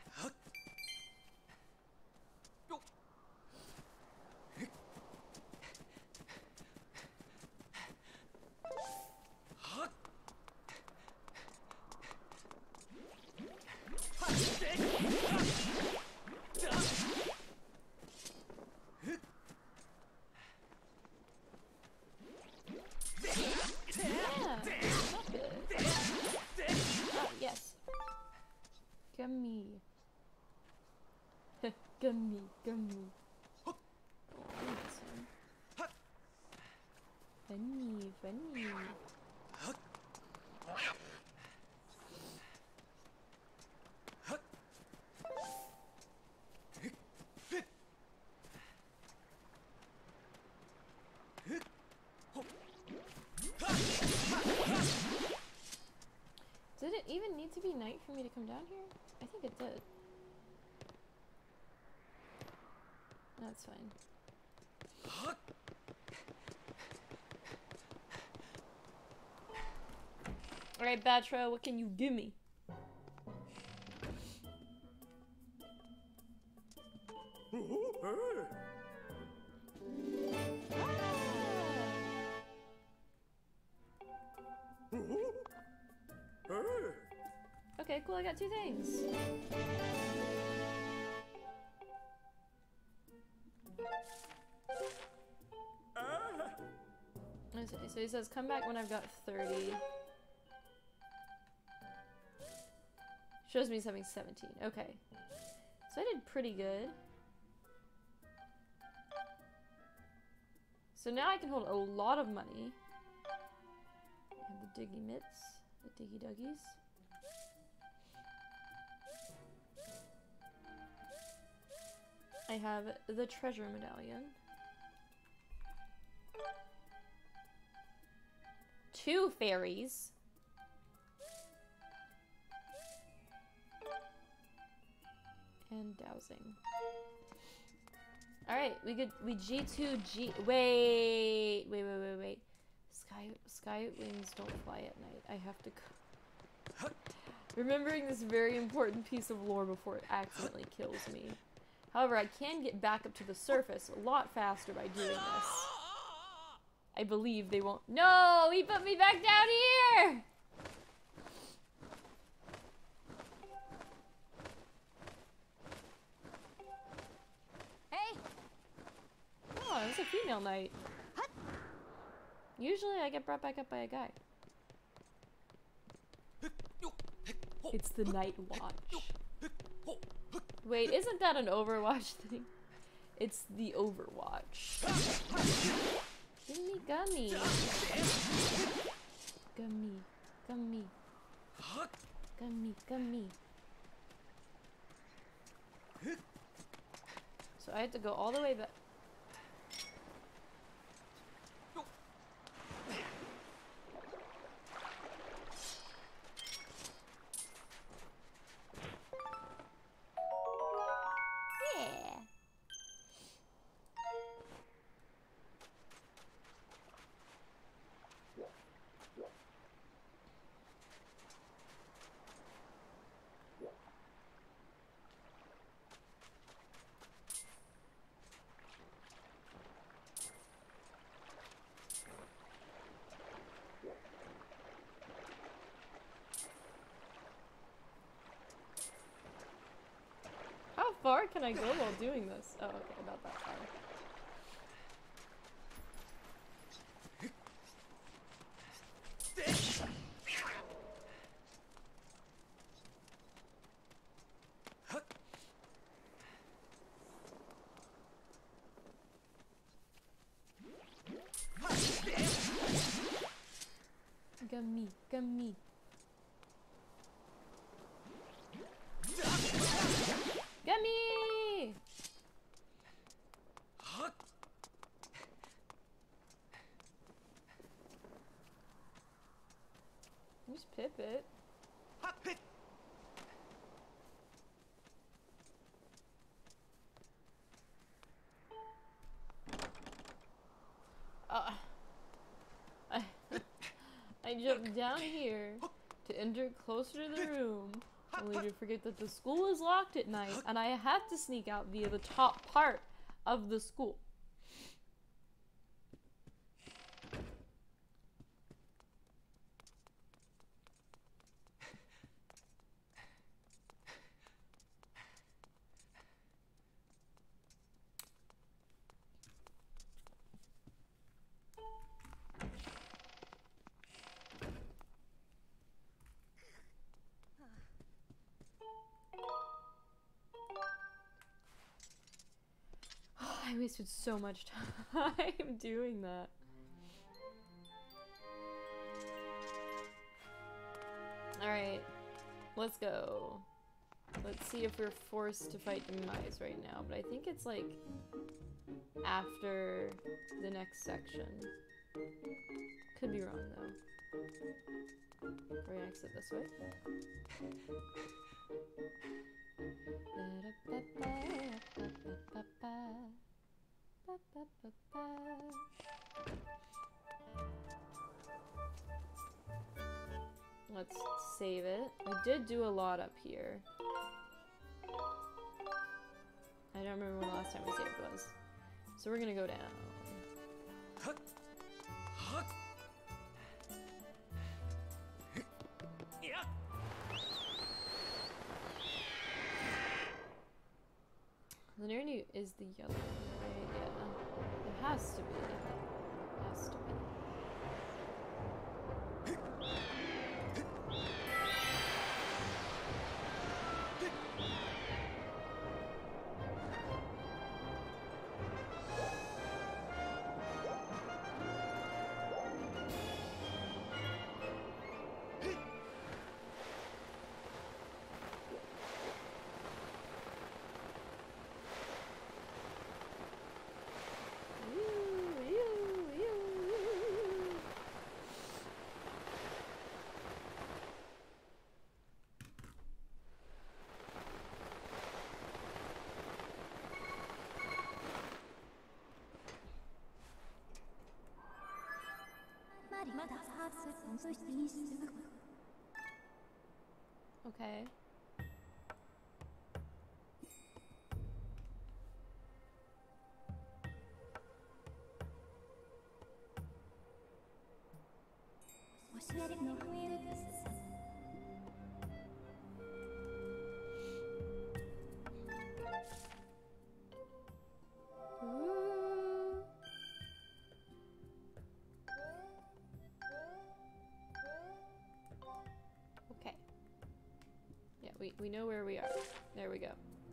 Gummy. Gummy, gummy. Oh, I need this one. Funny, funny. Did it even need to be night for me to come down here? I think it did. That's fine. Alright, Batra, what can you give me? Okay, cool, I got two things. today. So he says, come back when I've got thirty. Shows me something seventeen. Okay. So I did pretty good. So now I can hold a lot of money. I have the diggy mitts, the diggy duggies. I have the treasure medallion. Two fairies. And dowsing. Alright, we could we G two G wait wait wait wait wait. Sky sky wings don't fly at night. I have to remembering this very important piece of lore before it accidentally kills me. However, I can get back up to the surface a lot faster by doing this. I believe they won't. No, he put me back down here. Hey. Oh, it's a female knight. Usually I get brought back up by a guy. It's the Night Watch. Wait, isn't that an Overwatch thing? It's the Overwatch. Give me gummy. Gummy. Gummy. Gummy. Gummy. So I have to go all the way back. How far can I go while doing this? Oh, okay, about that far. Gummy, gummy. Gummy! Just pip it. Uh, I, I jumped down here to enter closer to the room, only to forget that the school is locked at night, and I have to sneak out via the top part of the school. I wasted so much time doing that. Alright, let's go. Let's see if we're forced to fight Demise right now, but I think it's like after the next section. Could be wrong though. We're gonna exit this way. Let's save it. We did do a lot up here. I don't remember when the last time we saved was. So we're gonna go down. Linearity is the yellow one, right? Yeah. It has to be. It has to be. Okay. Ooh. Okay. Yeah, we, we know where we are. There we go.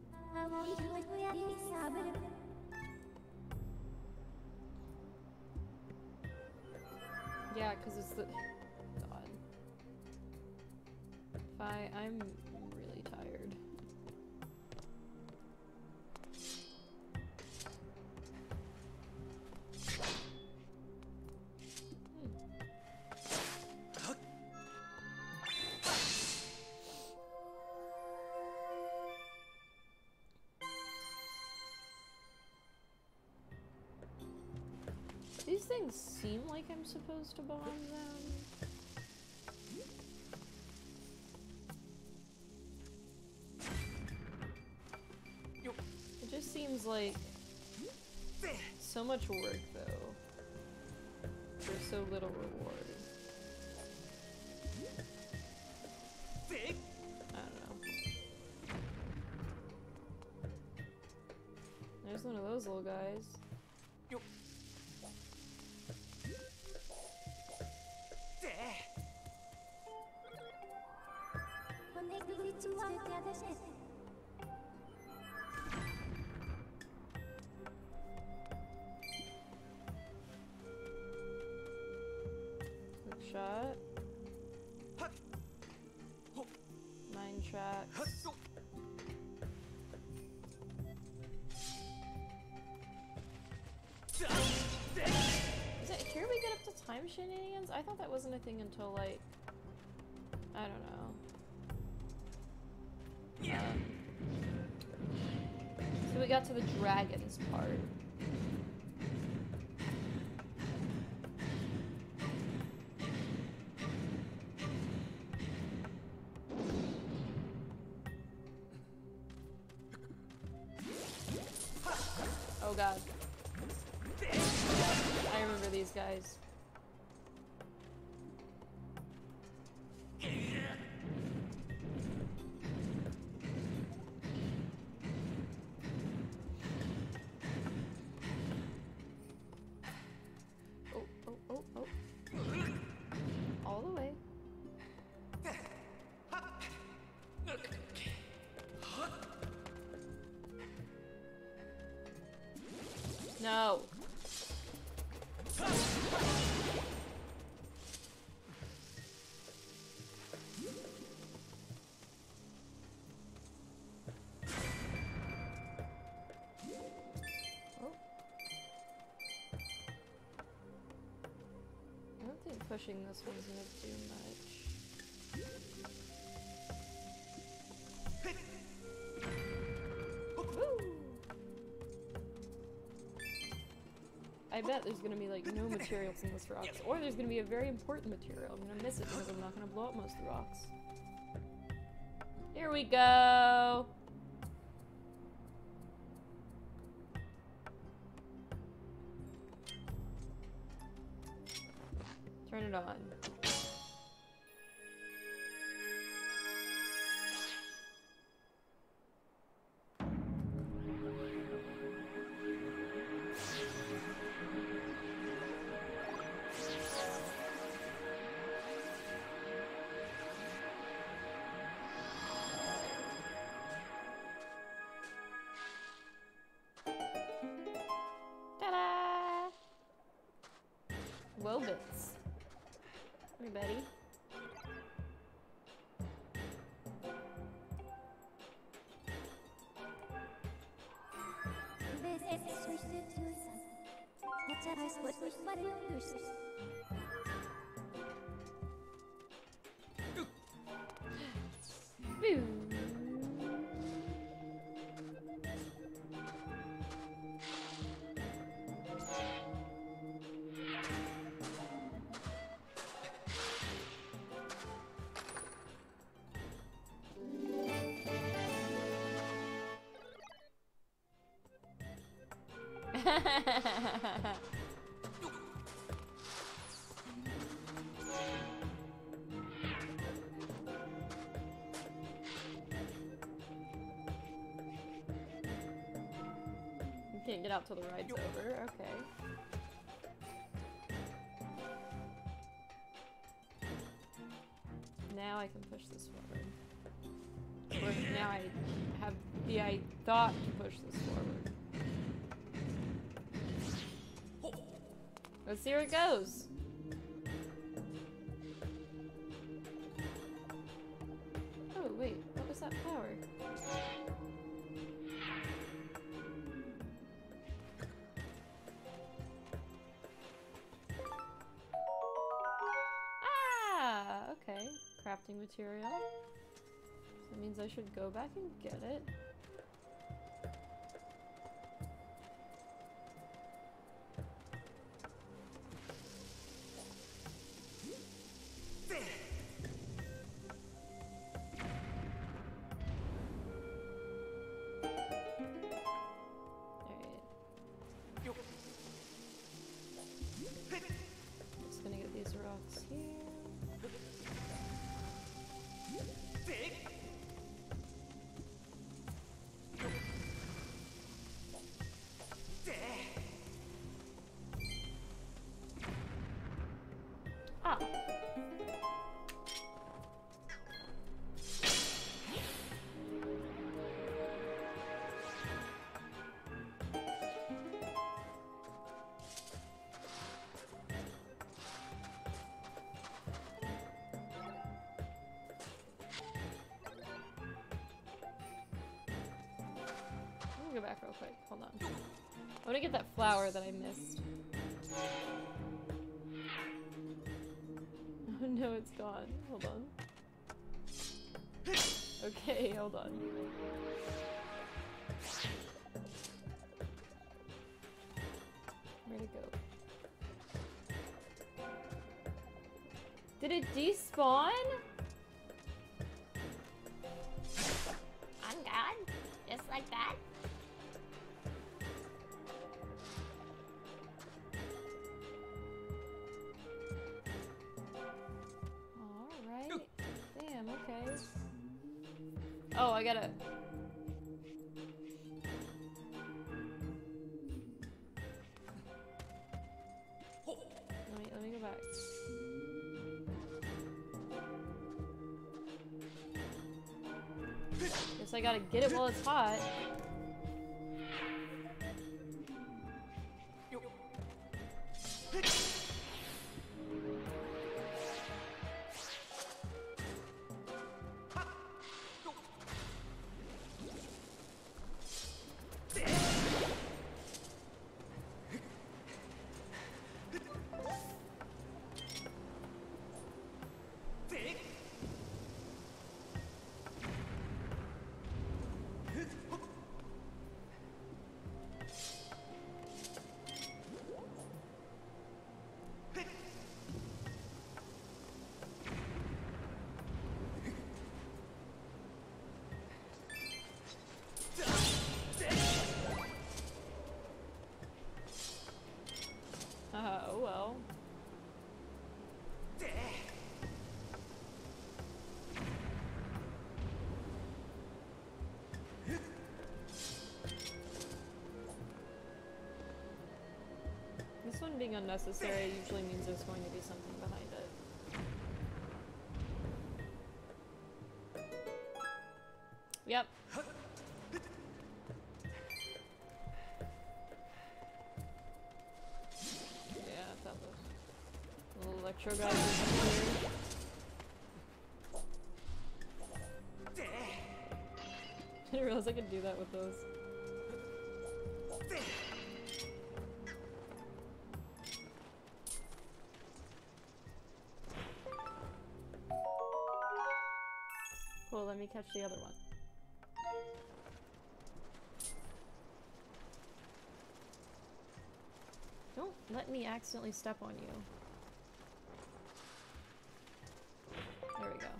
Yeah, because it's the... God. If I... I'm really tired. These things seem like I'm supposed to bomb them. It just seems like so much work, though, for so little reward. I don't know. There's one of those little guys. Quick shot. Nine tracks. Is it here we get up to time shenanigans? I thought that wasn't a thing until, like, I don't know. Um, so we got to the dragons part. Oh god. I remember these guys. Oh, oh, oh, oh. All the way. No. Oh. I don't think pushing this one's gonna do much. I bet there's gonna be like no materials in this rocks, or there's gonna be a very important material. I'm gonna miss it because I'm not gonna blow up most of the rocks. Here we go! Turn it on. Ta-da! Wobits. Everybody. Boo. You can't get out till the ride's over, okay. Now I can push this forward. Or now I have the I thought to push this forward. Let's see where it goes. Oh wait, what was that power? Ah, okay. Crafting material. So that means I should go back and get it. Go back real quick. Hold on. I want to get that flower that I missed. Oh no, it's gone. Hold on. Okay, hold on. Where'd it go? Did it despawn? I'm gone. Just like that. Oh, I gotta... Let me, let me go back. Guess I gotta get it while it's hot. This one being unnecessary usually means there's going to be something behind it. Yep. Yeah, I thought the little electro guy was here. I didn't realize I could do that with those. Cool, let me catch the other one. Don't let me accidentally step on you. There we go.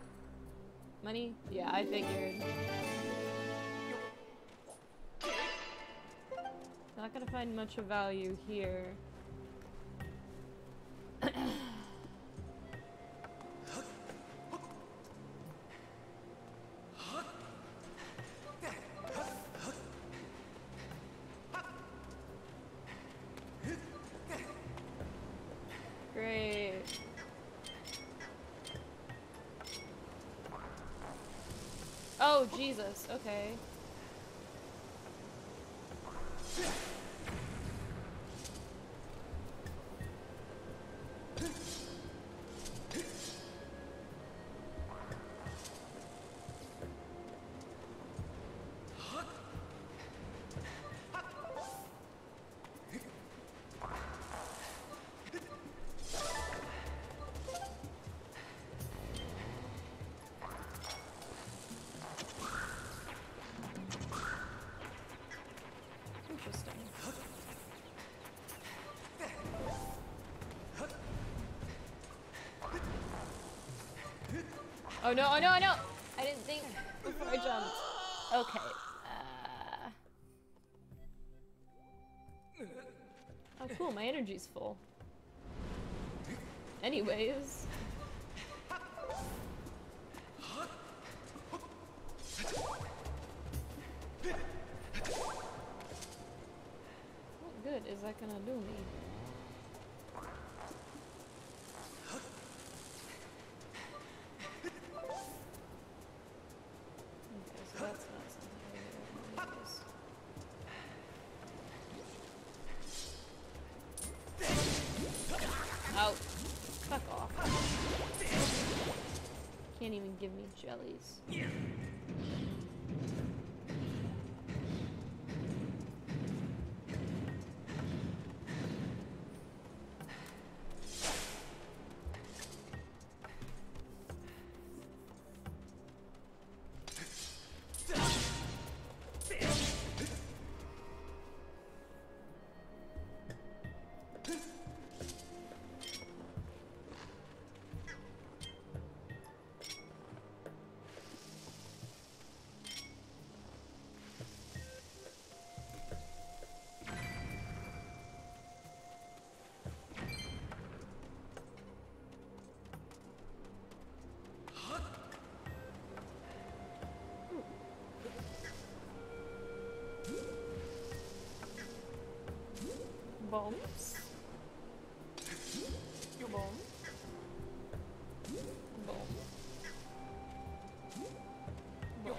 Money? Yeah, I figured. find much of value here. Great. Oh, Jesus. Okay. Interesting. Oh no, oh no, oh no! I didn't think before I jumped. Okay. Uh... Oh cool, my energy's full. Anyways. What good is that gonna do me? Okay, so that's not something I really want to use. Oh, fuck off. Can't even give me jellies. Bombs. Your bomb. Bomb. Bomb.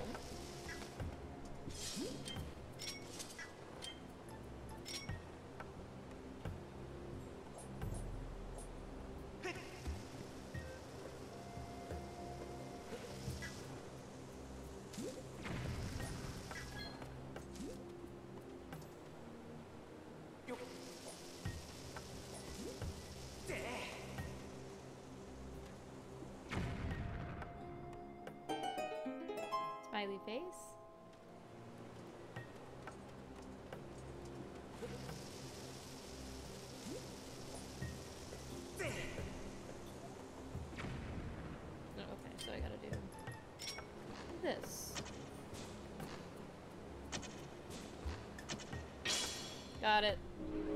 Smiley face. Oh, okay, so I gotta do this. Got it.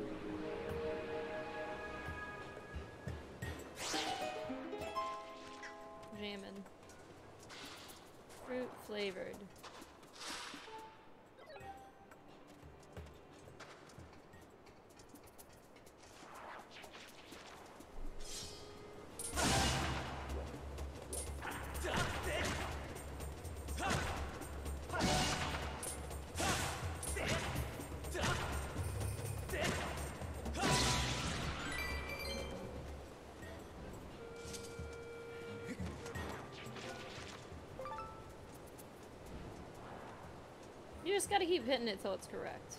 Jammin'. Fruit flavored. You just gotta keep hitting it till it's correct.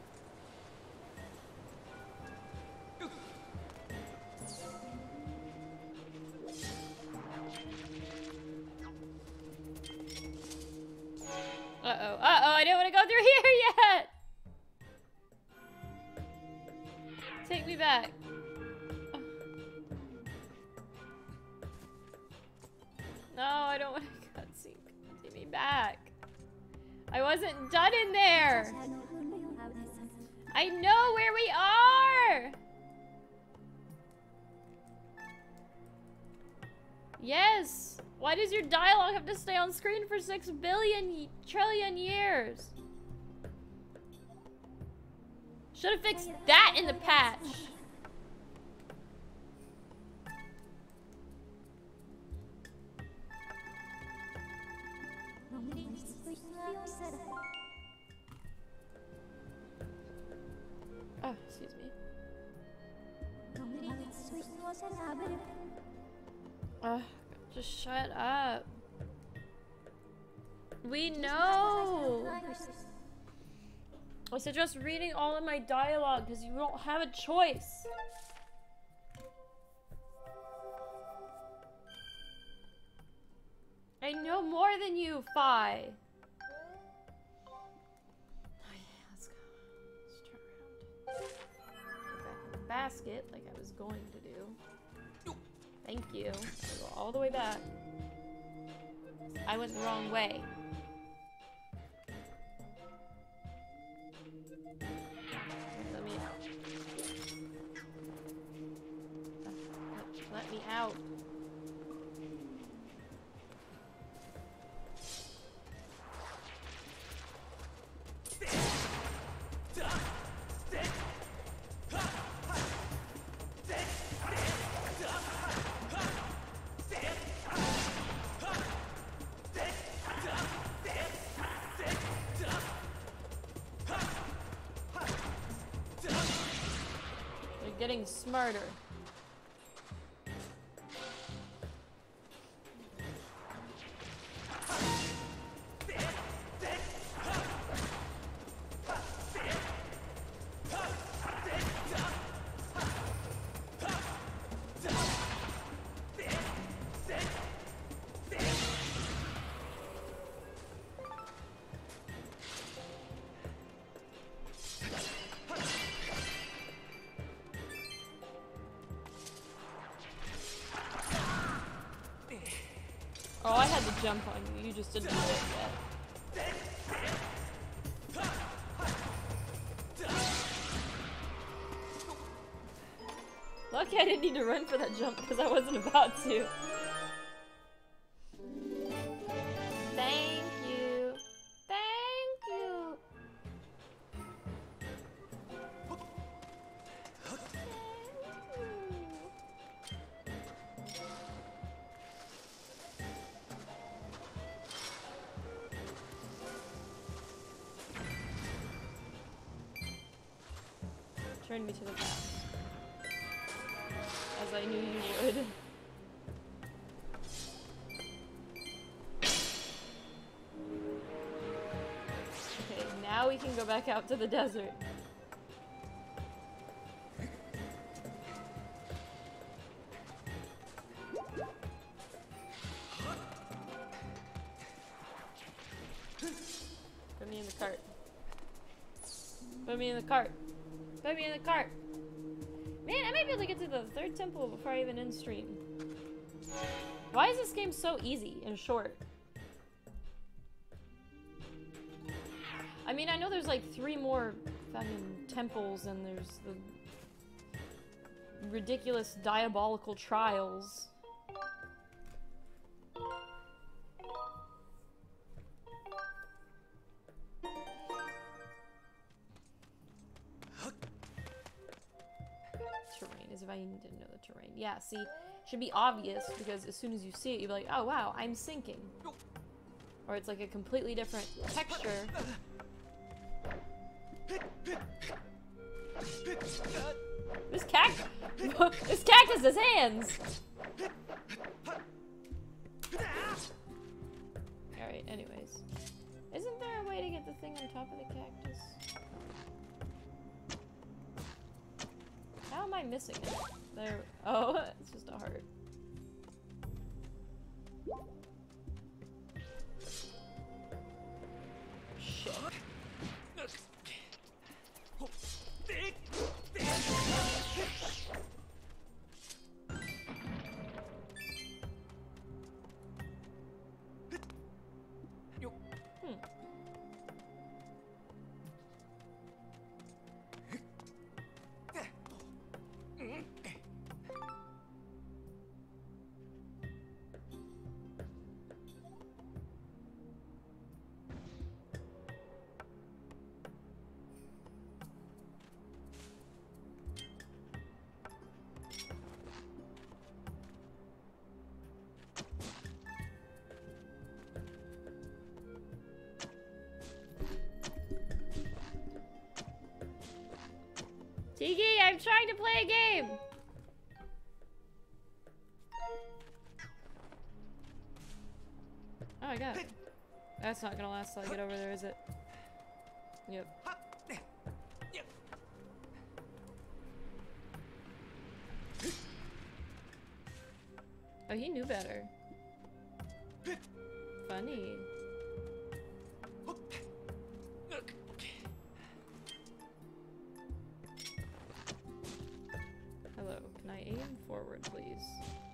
Uh-oh, uh-oh, I didn't want to go through here yet! Take me back. No, I don't want to cutscene. Take me back. I wasn't done in there! I know where we are! Yes! Why does your dialogue have to stay on screen for six billion trillion years? Should have fixed that in the patch. Oh, excuse me. Uh, just shut up. We know. I suggest reading all of my dialogue because you don't have a choice. I know more than you, Fi. Oh yeah, let's go. Let's turn around. Get back in the basket like I was going to do. Thank you. I'll go all the way back. I went the wrong way. Let me out. Let, let me out. Getting smarter. Oh, I had to jump on you. You just didn't do it yet. Lucky I didn't need to run for that jump because I wasn't about to. Thank you. Thank you. Turn me to the past. As I knew you would. Okay, now we can go back out to the desert. Put me in the cart. Put me in the cart. Put me in the cart. Man, I might be able to get to the third temple before I even end stream. Why is this game so easy and short? I mean, I know there's like three more fucking temples and there's the ridiculous diabolical trials. If I didn't know the terrain. Yeah, see, should be obvious because as soon as you see it, you'll be like, oh wow, I'm sinking. Or it's like a completely different texture. This cactus, this cactus has hands. Alright, anyways. Isn't there a way to get the thing on top of the cactus? How am I missing it? There. Oh, it's just a heart. Shit. Hmm. Tiki, I'm trying to play a game! Oh, I got it. That's not gonna last till I get over there, is it? Yep. Oh, he knew better. Funny. Hello, can I aim forward, please?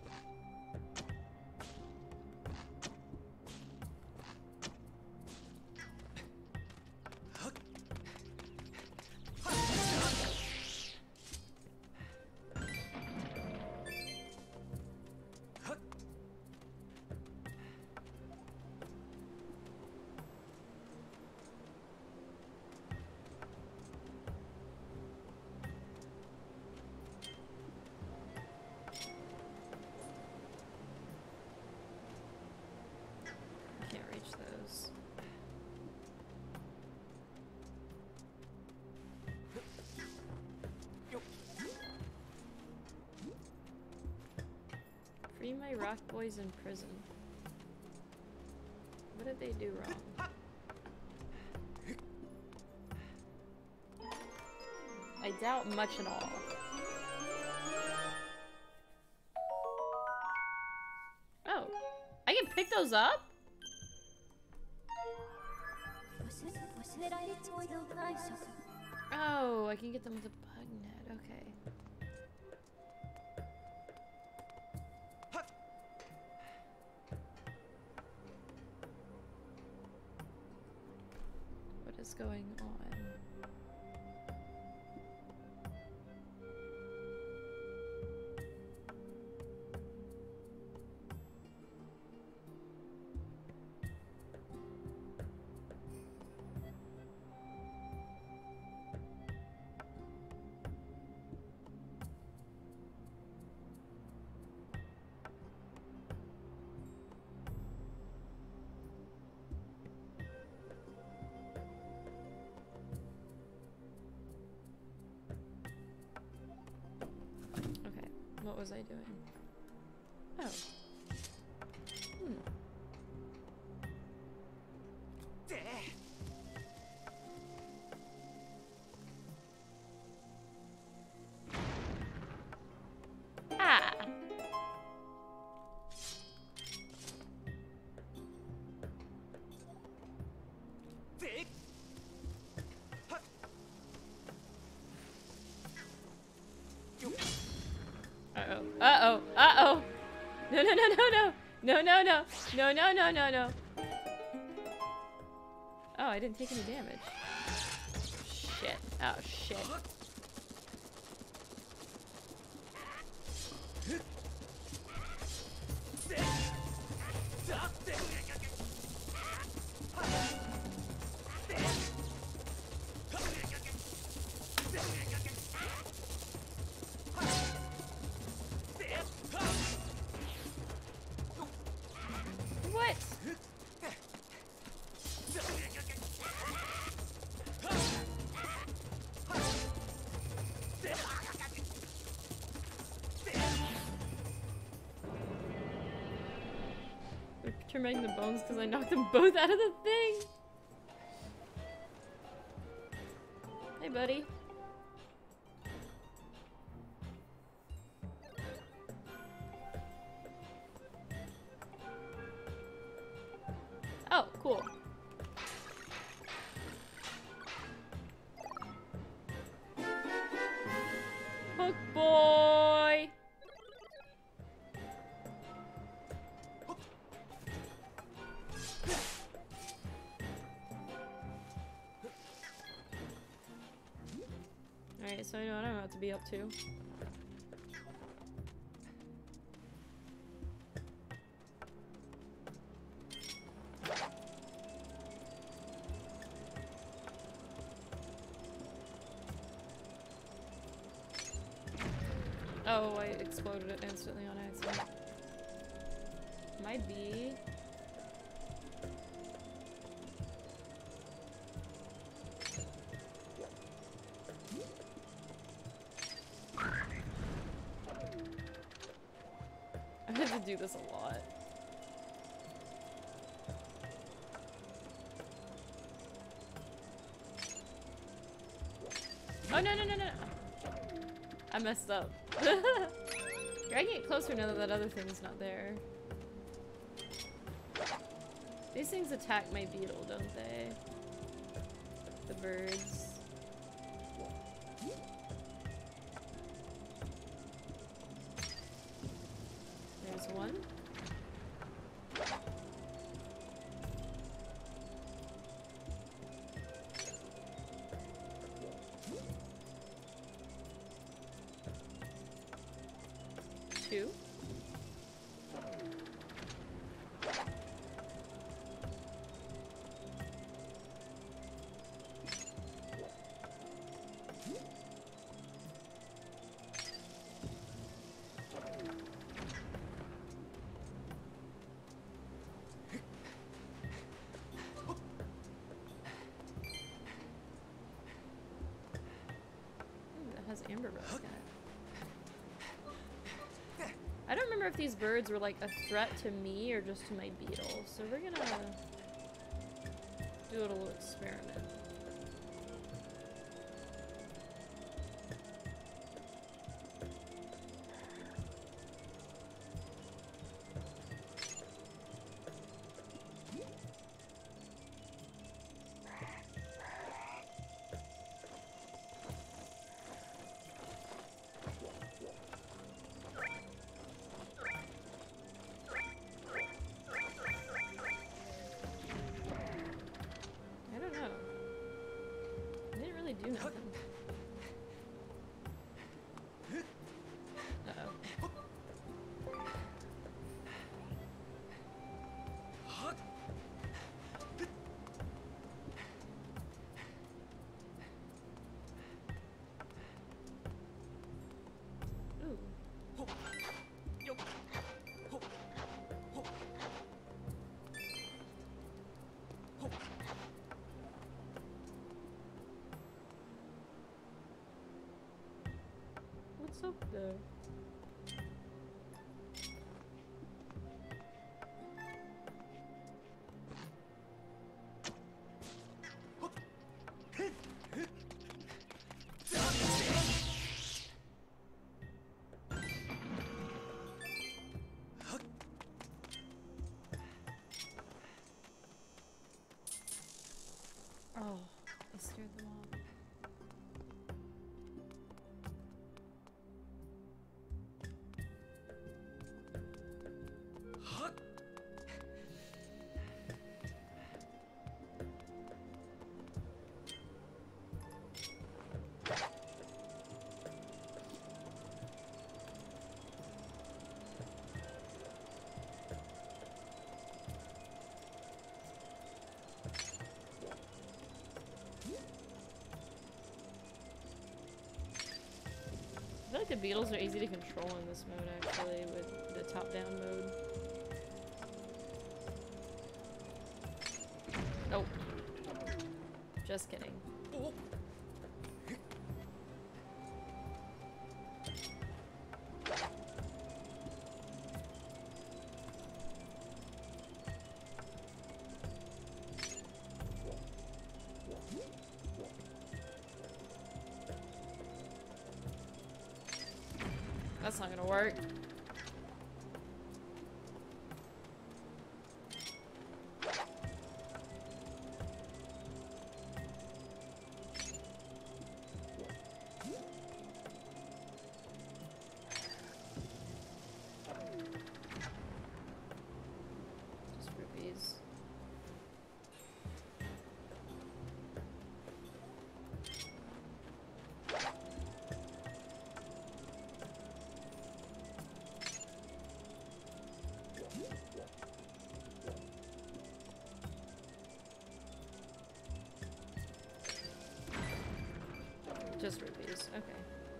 Can't reach those. Free my rock boys in prison. What did they do wrong? I doubt much at all. Oh, I can pick those up? Oh, I can get them with a bug net. Okay. What is going on? What was I doing? Oh. Hmm. Ah. Uh-oh. Uh-oh. Uh-oh. No, no, no, no, no. No, no, no. No, no, no, no, no. Oh, I didn't take any damage. Shit. Oh, shit. What? They're trimming the bones because I knocked them both out of the thing. Hey, buddy. Oh, cool. Hook boy! Alright, so I know what I'm about to be up to. Oh, I exploded it instantly on accident. My bee. I have to do this a lot. Oh no no no no! I messed up. I can get closer now that that other thing's not there. These things attack my beetle, don't they? The birds. There's one. Two. Ooh, that has amber rose in it. I don't remember if these birds were like a threat to me or just to my beetle, so we're gonna do a little experiment. I don't know. I didn't really do nothing. Uh-oh. Ooh. What's up there? Oh, I scared them off. I feel like the beetles are easy to control in this mode, actually, with the top-down mode. Oh. Just kidding. That's not gonna work. Just rupees. Just rupees, okay.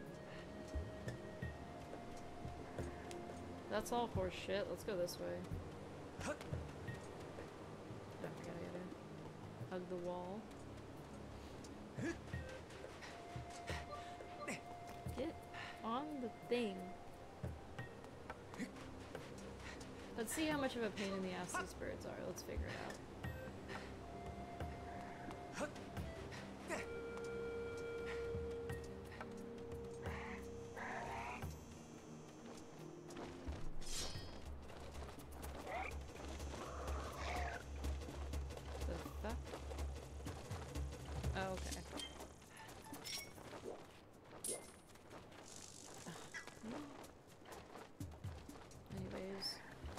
That's all horse shit. Let's go this way. Oh, I gotta, gotta hug the wall. Get on the thing. Let's see how much of a pain in the ass these birds are. Let's figure it out. The fuck? Oh, okay. Anyways.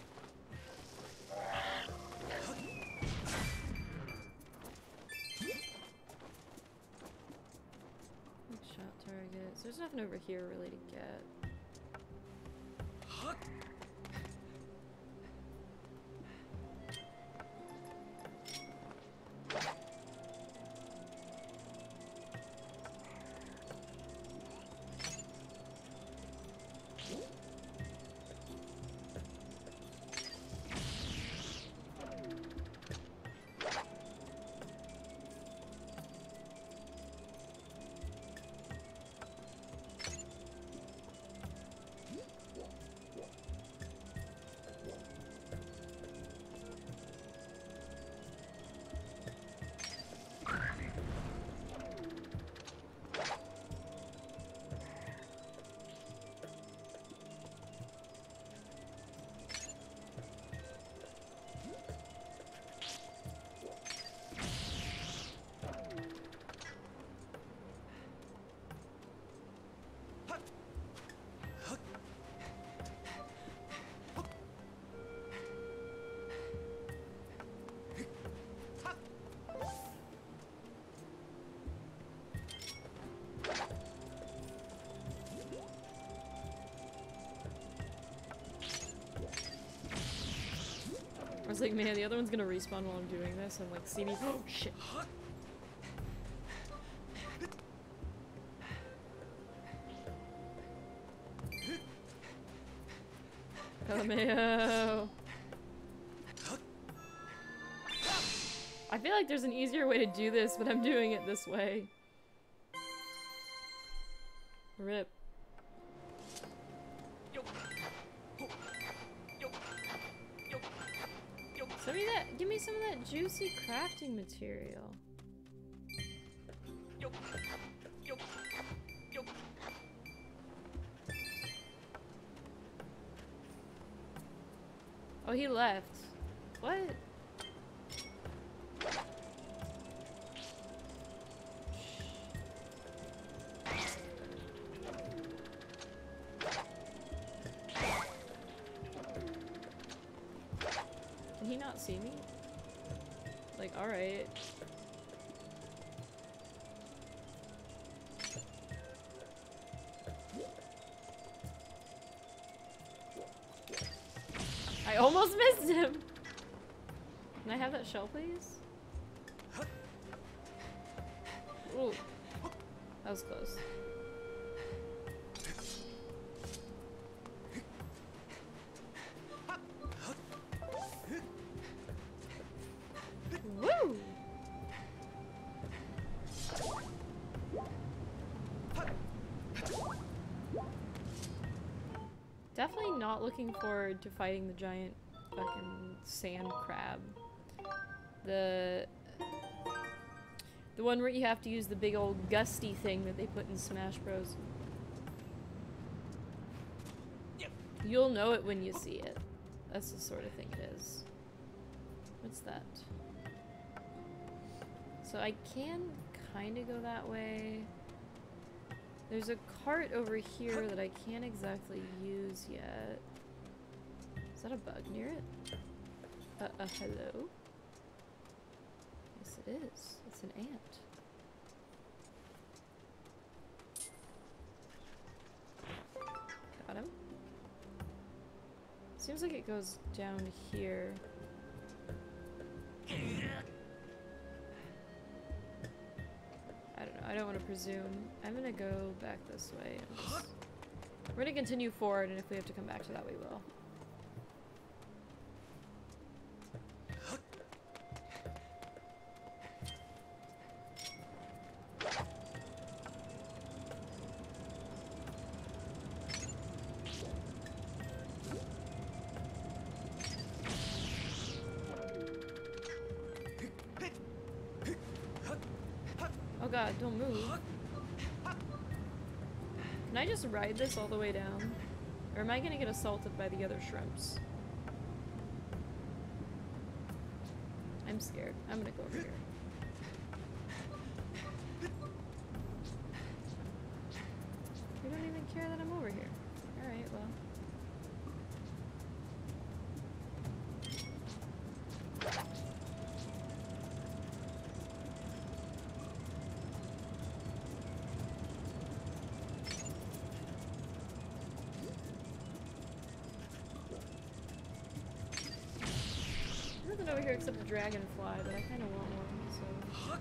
Shot targets. There's nothing over here really to get. I was like, man, the other one's gonna respawn while I'm doing this and like see me. Oh shit. L M A O. I feel like there's an easier way to do this, but I'm doing it this way. Rip. Give me that. Give me some of that juicy crafting material. Oh, he left. What? Can he not see me? Like, alright. I almost missed him! Can I have that shell, please? Ooh. That was close. Woo! Definitely not looking forward to fighting the giant fucking sand crab. The the one where you have to use the big old gusty thing that they put in Smash Bros. You'll know it when you see it. That's the sort of thing it is. What's that? So I can kind of go that way. There's a cart over here that I can't exactly use yet. Is that a bug near it? Uh, uh, hello? Yes, it is. It's an ant. Got him. Seems like it goes down here. I don't know. I don't want to presume. I'm gonna go back this way. And just... We're gonna continue forward, and if we have to come back to that, we will. god, don't move. Can I just ride this all the way down? Or am I gonna get assaulted by the other shrimps? I'm scared. I'm gonna go over here. You don't even care that I'm over here. Alright, well. Nothing over here except a dragonfly, but I kind of want one, so...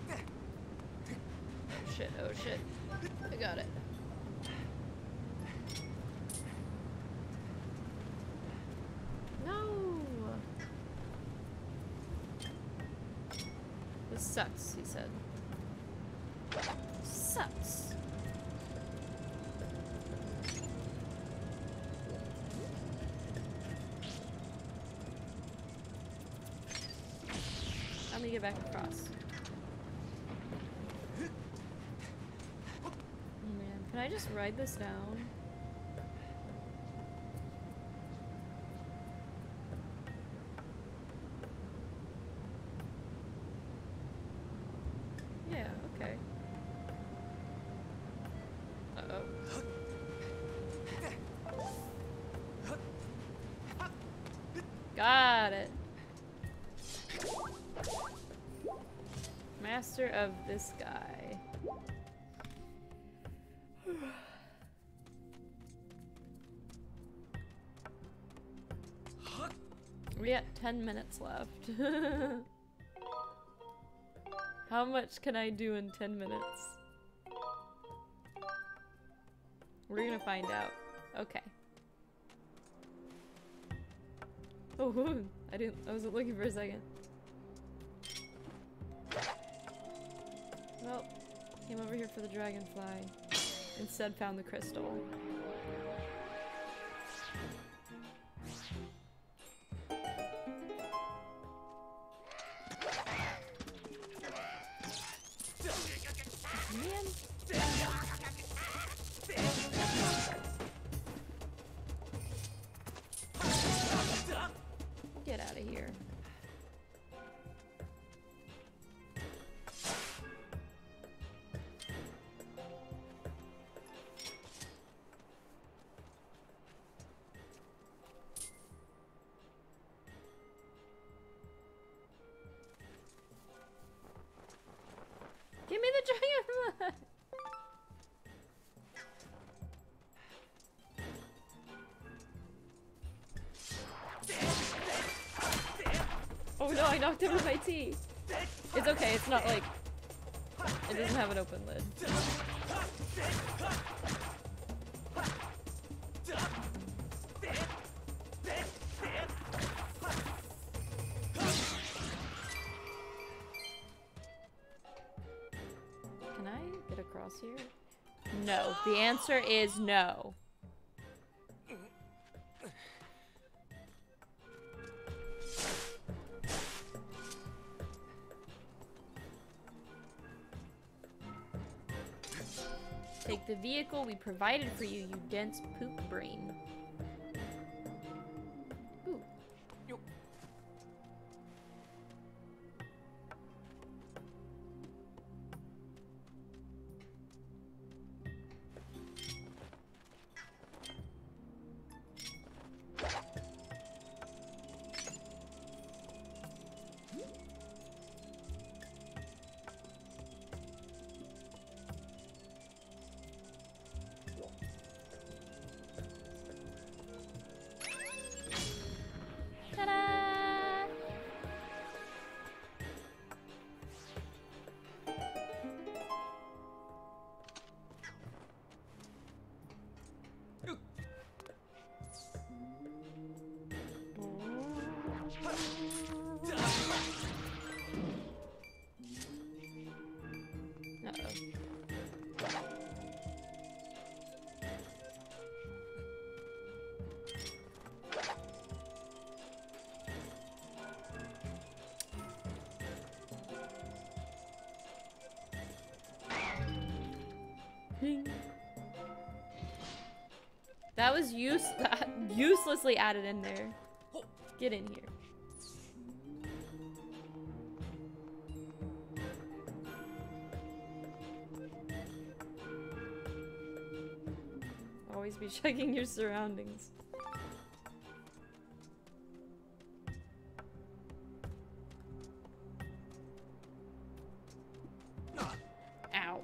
Oh shit, oh shit. I got it. No! This sucks, he said. Sucks. I'm gonna get back across. Oh man, can I just ride this down? Yeah, okay. Uh-oh. Got it. Master of this guy. We got ten minutes left. How much can I do in ten minutes? We're gonna find out. Okay. Oh, I didn't. I wasn't looking for a second. Well, came over here for the dragonfly. Instead found the crystal. Man. Get out of here. Give me the dragonfly! Oh no, I knocked him with my tea! It's okay, it's not like... It doesn't have an open lid. Can I get across here? No. The answer is no. Take the vehicle we provided for you, you dense poop brain. Ooh. Ta-da! Uh-oh. Ping. That was use uselessly added in there. Get in here. Always be checking your surroundings. Ow.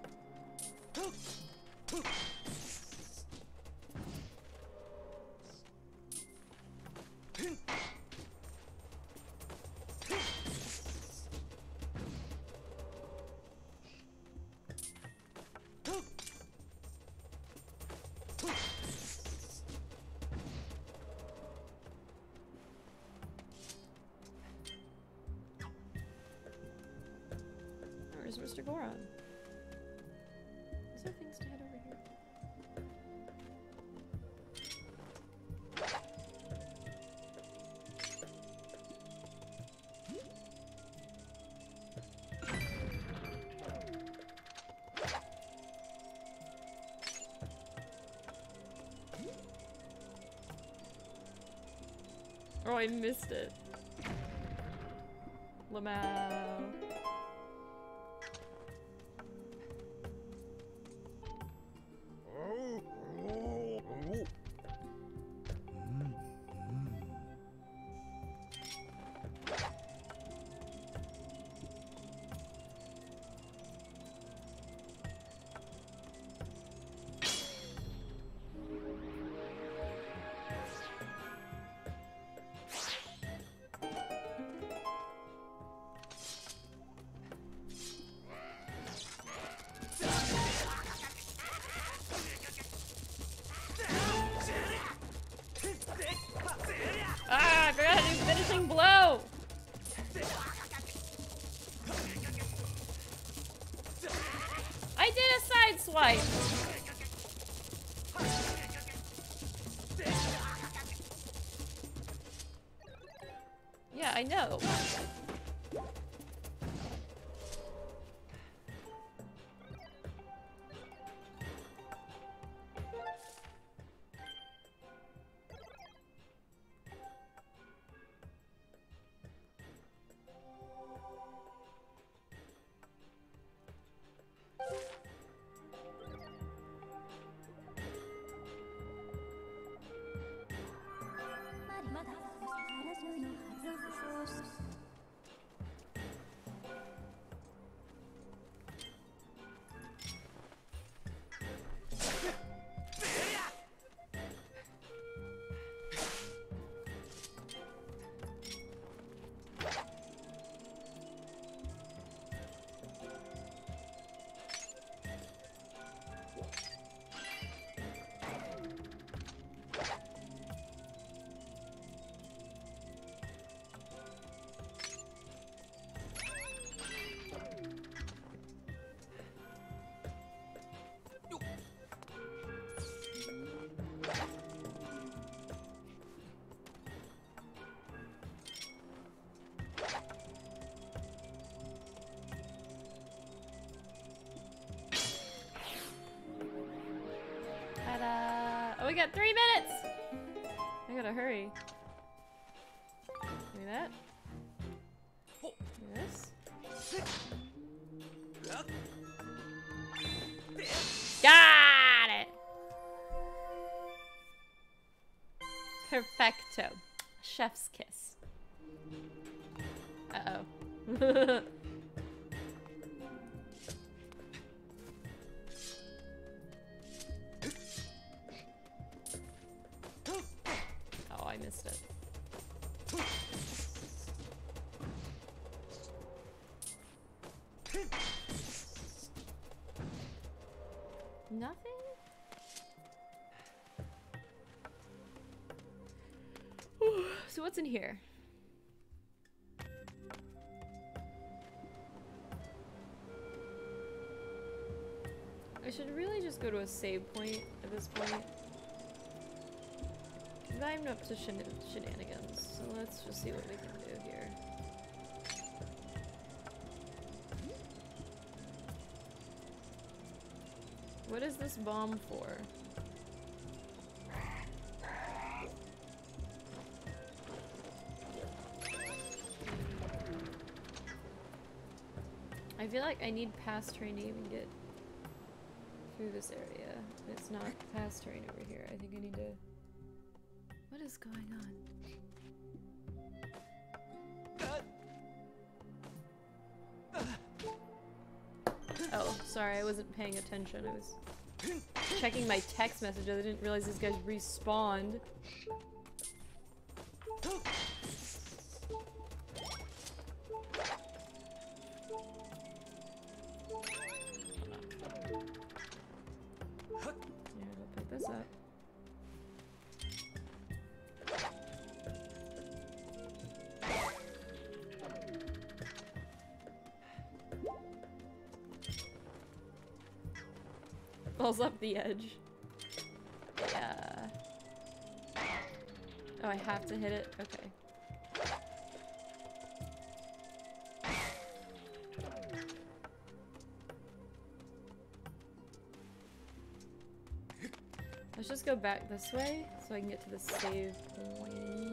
Where's Mister Goron? Is there things to head over here? Oh, I missed it. Lamau. Ah, I forgot to do finishing blow! I did a side swipe! Yeah, I know. Ta-da! Oh, we got three minutes! I gotta hurry. Give me that. Give me this. Got it! Perfecto. Chef's kiss. Uh-oh. Oh, I missed it. Nothing? So what's in here? I should really just go to a save point at this point. I'm up to shen shenanigans, so let's just see what we can do here. What is this bomb for? I feel like I need pass terrain to even get through this area. It's not pass terrain over here. I think I need to... What is going on? Oh, sorry, I wasn't paying attention. I was checking my text messages. I didn't realize these guys respawned. Yeah, I'll pick this up. Falls up the edge. Yeah. Oh, I have to hit it? Okay. Let's just go back this way so I can get to the save point.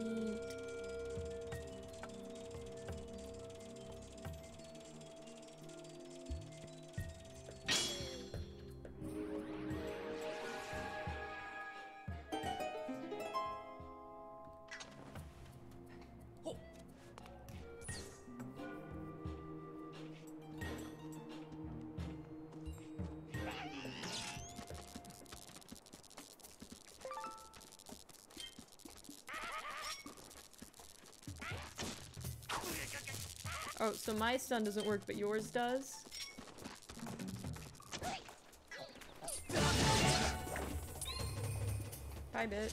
Oh, so my stun doesn't work, but yours does? Bye, bitch.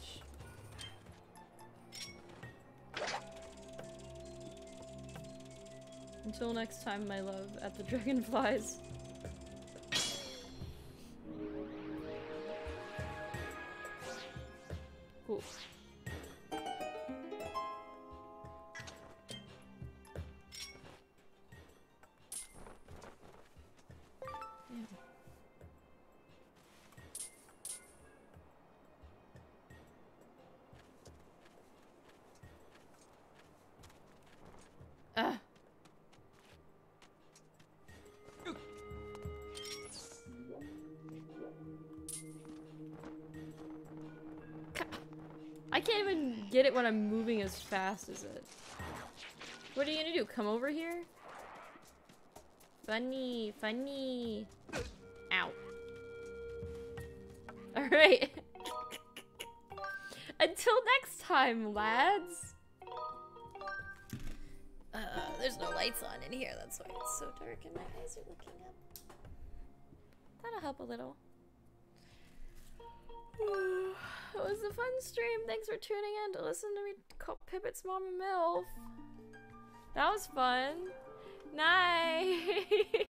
Until next time, my love, at the dragonflies. Cool. Ah. I can't even get it when I'm moving as fast as it. What are you gonna do? Come over here? Funny, funny. Ow. Alright. Until next time, lads. Uh, there's no lights on in here, that's why it's so dark and my eyes are looking up. That'll help a little. It was a fun stream. Thanks for tuning in to listen to me call Pipit's Mama MILF. That was fun. Night.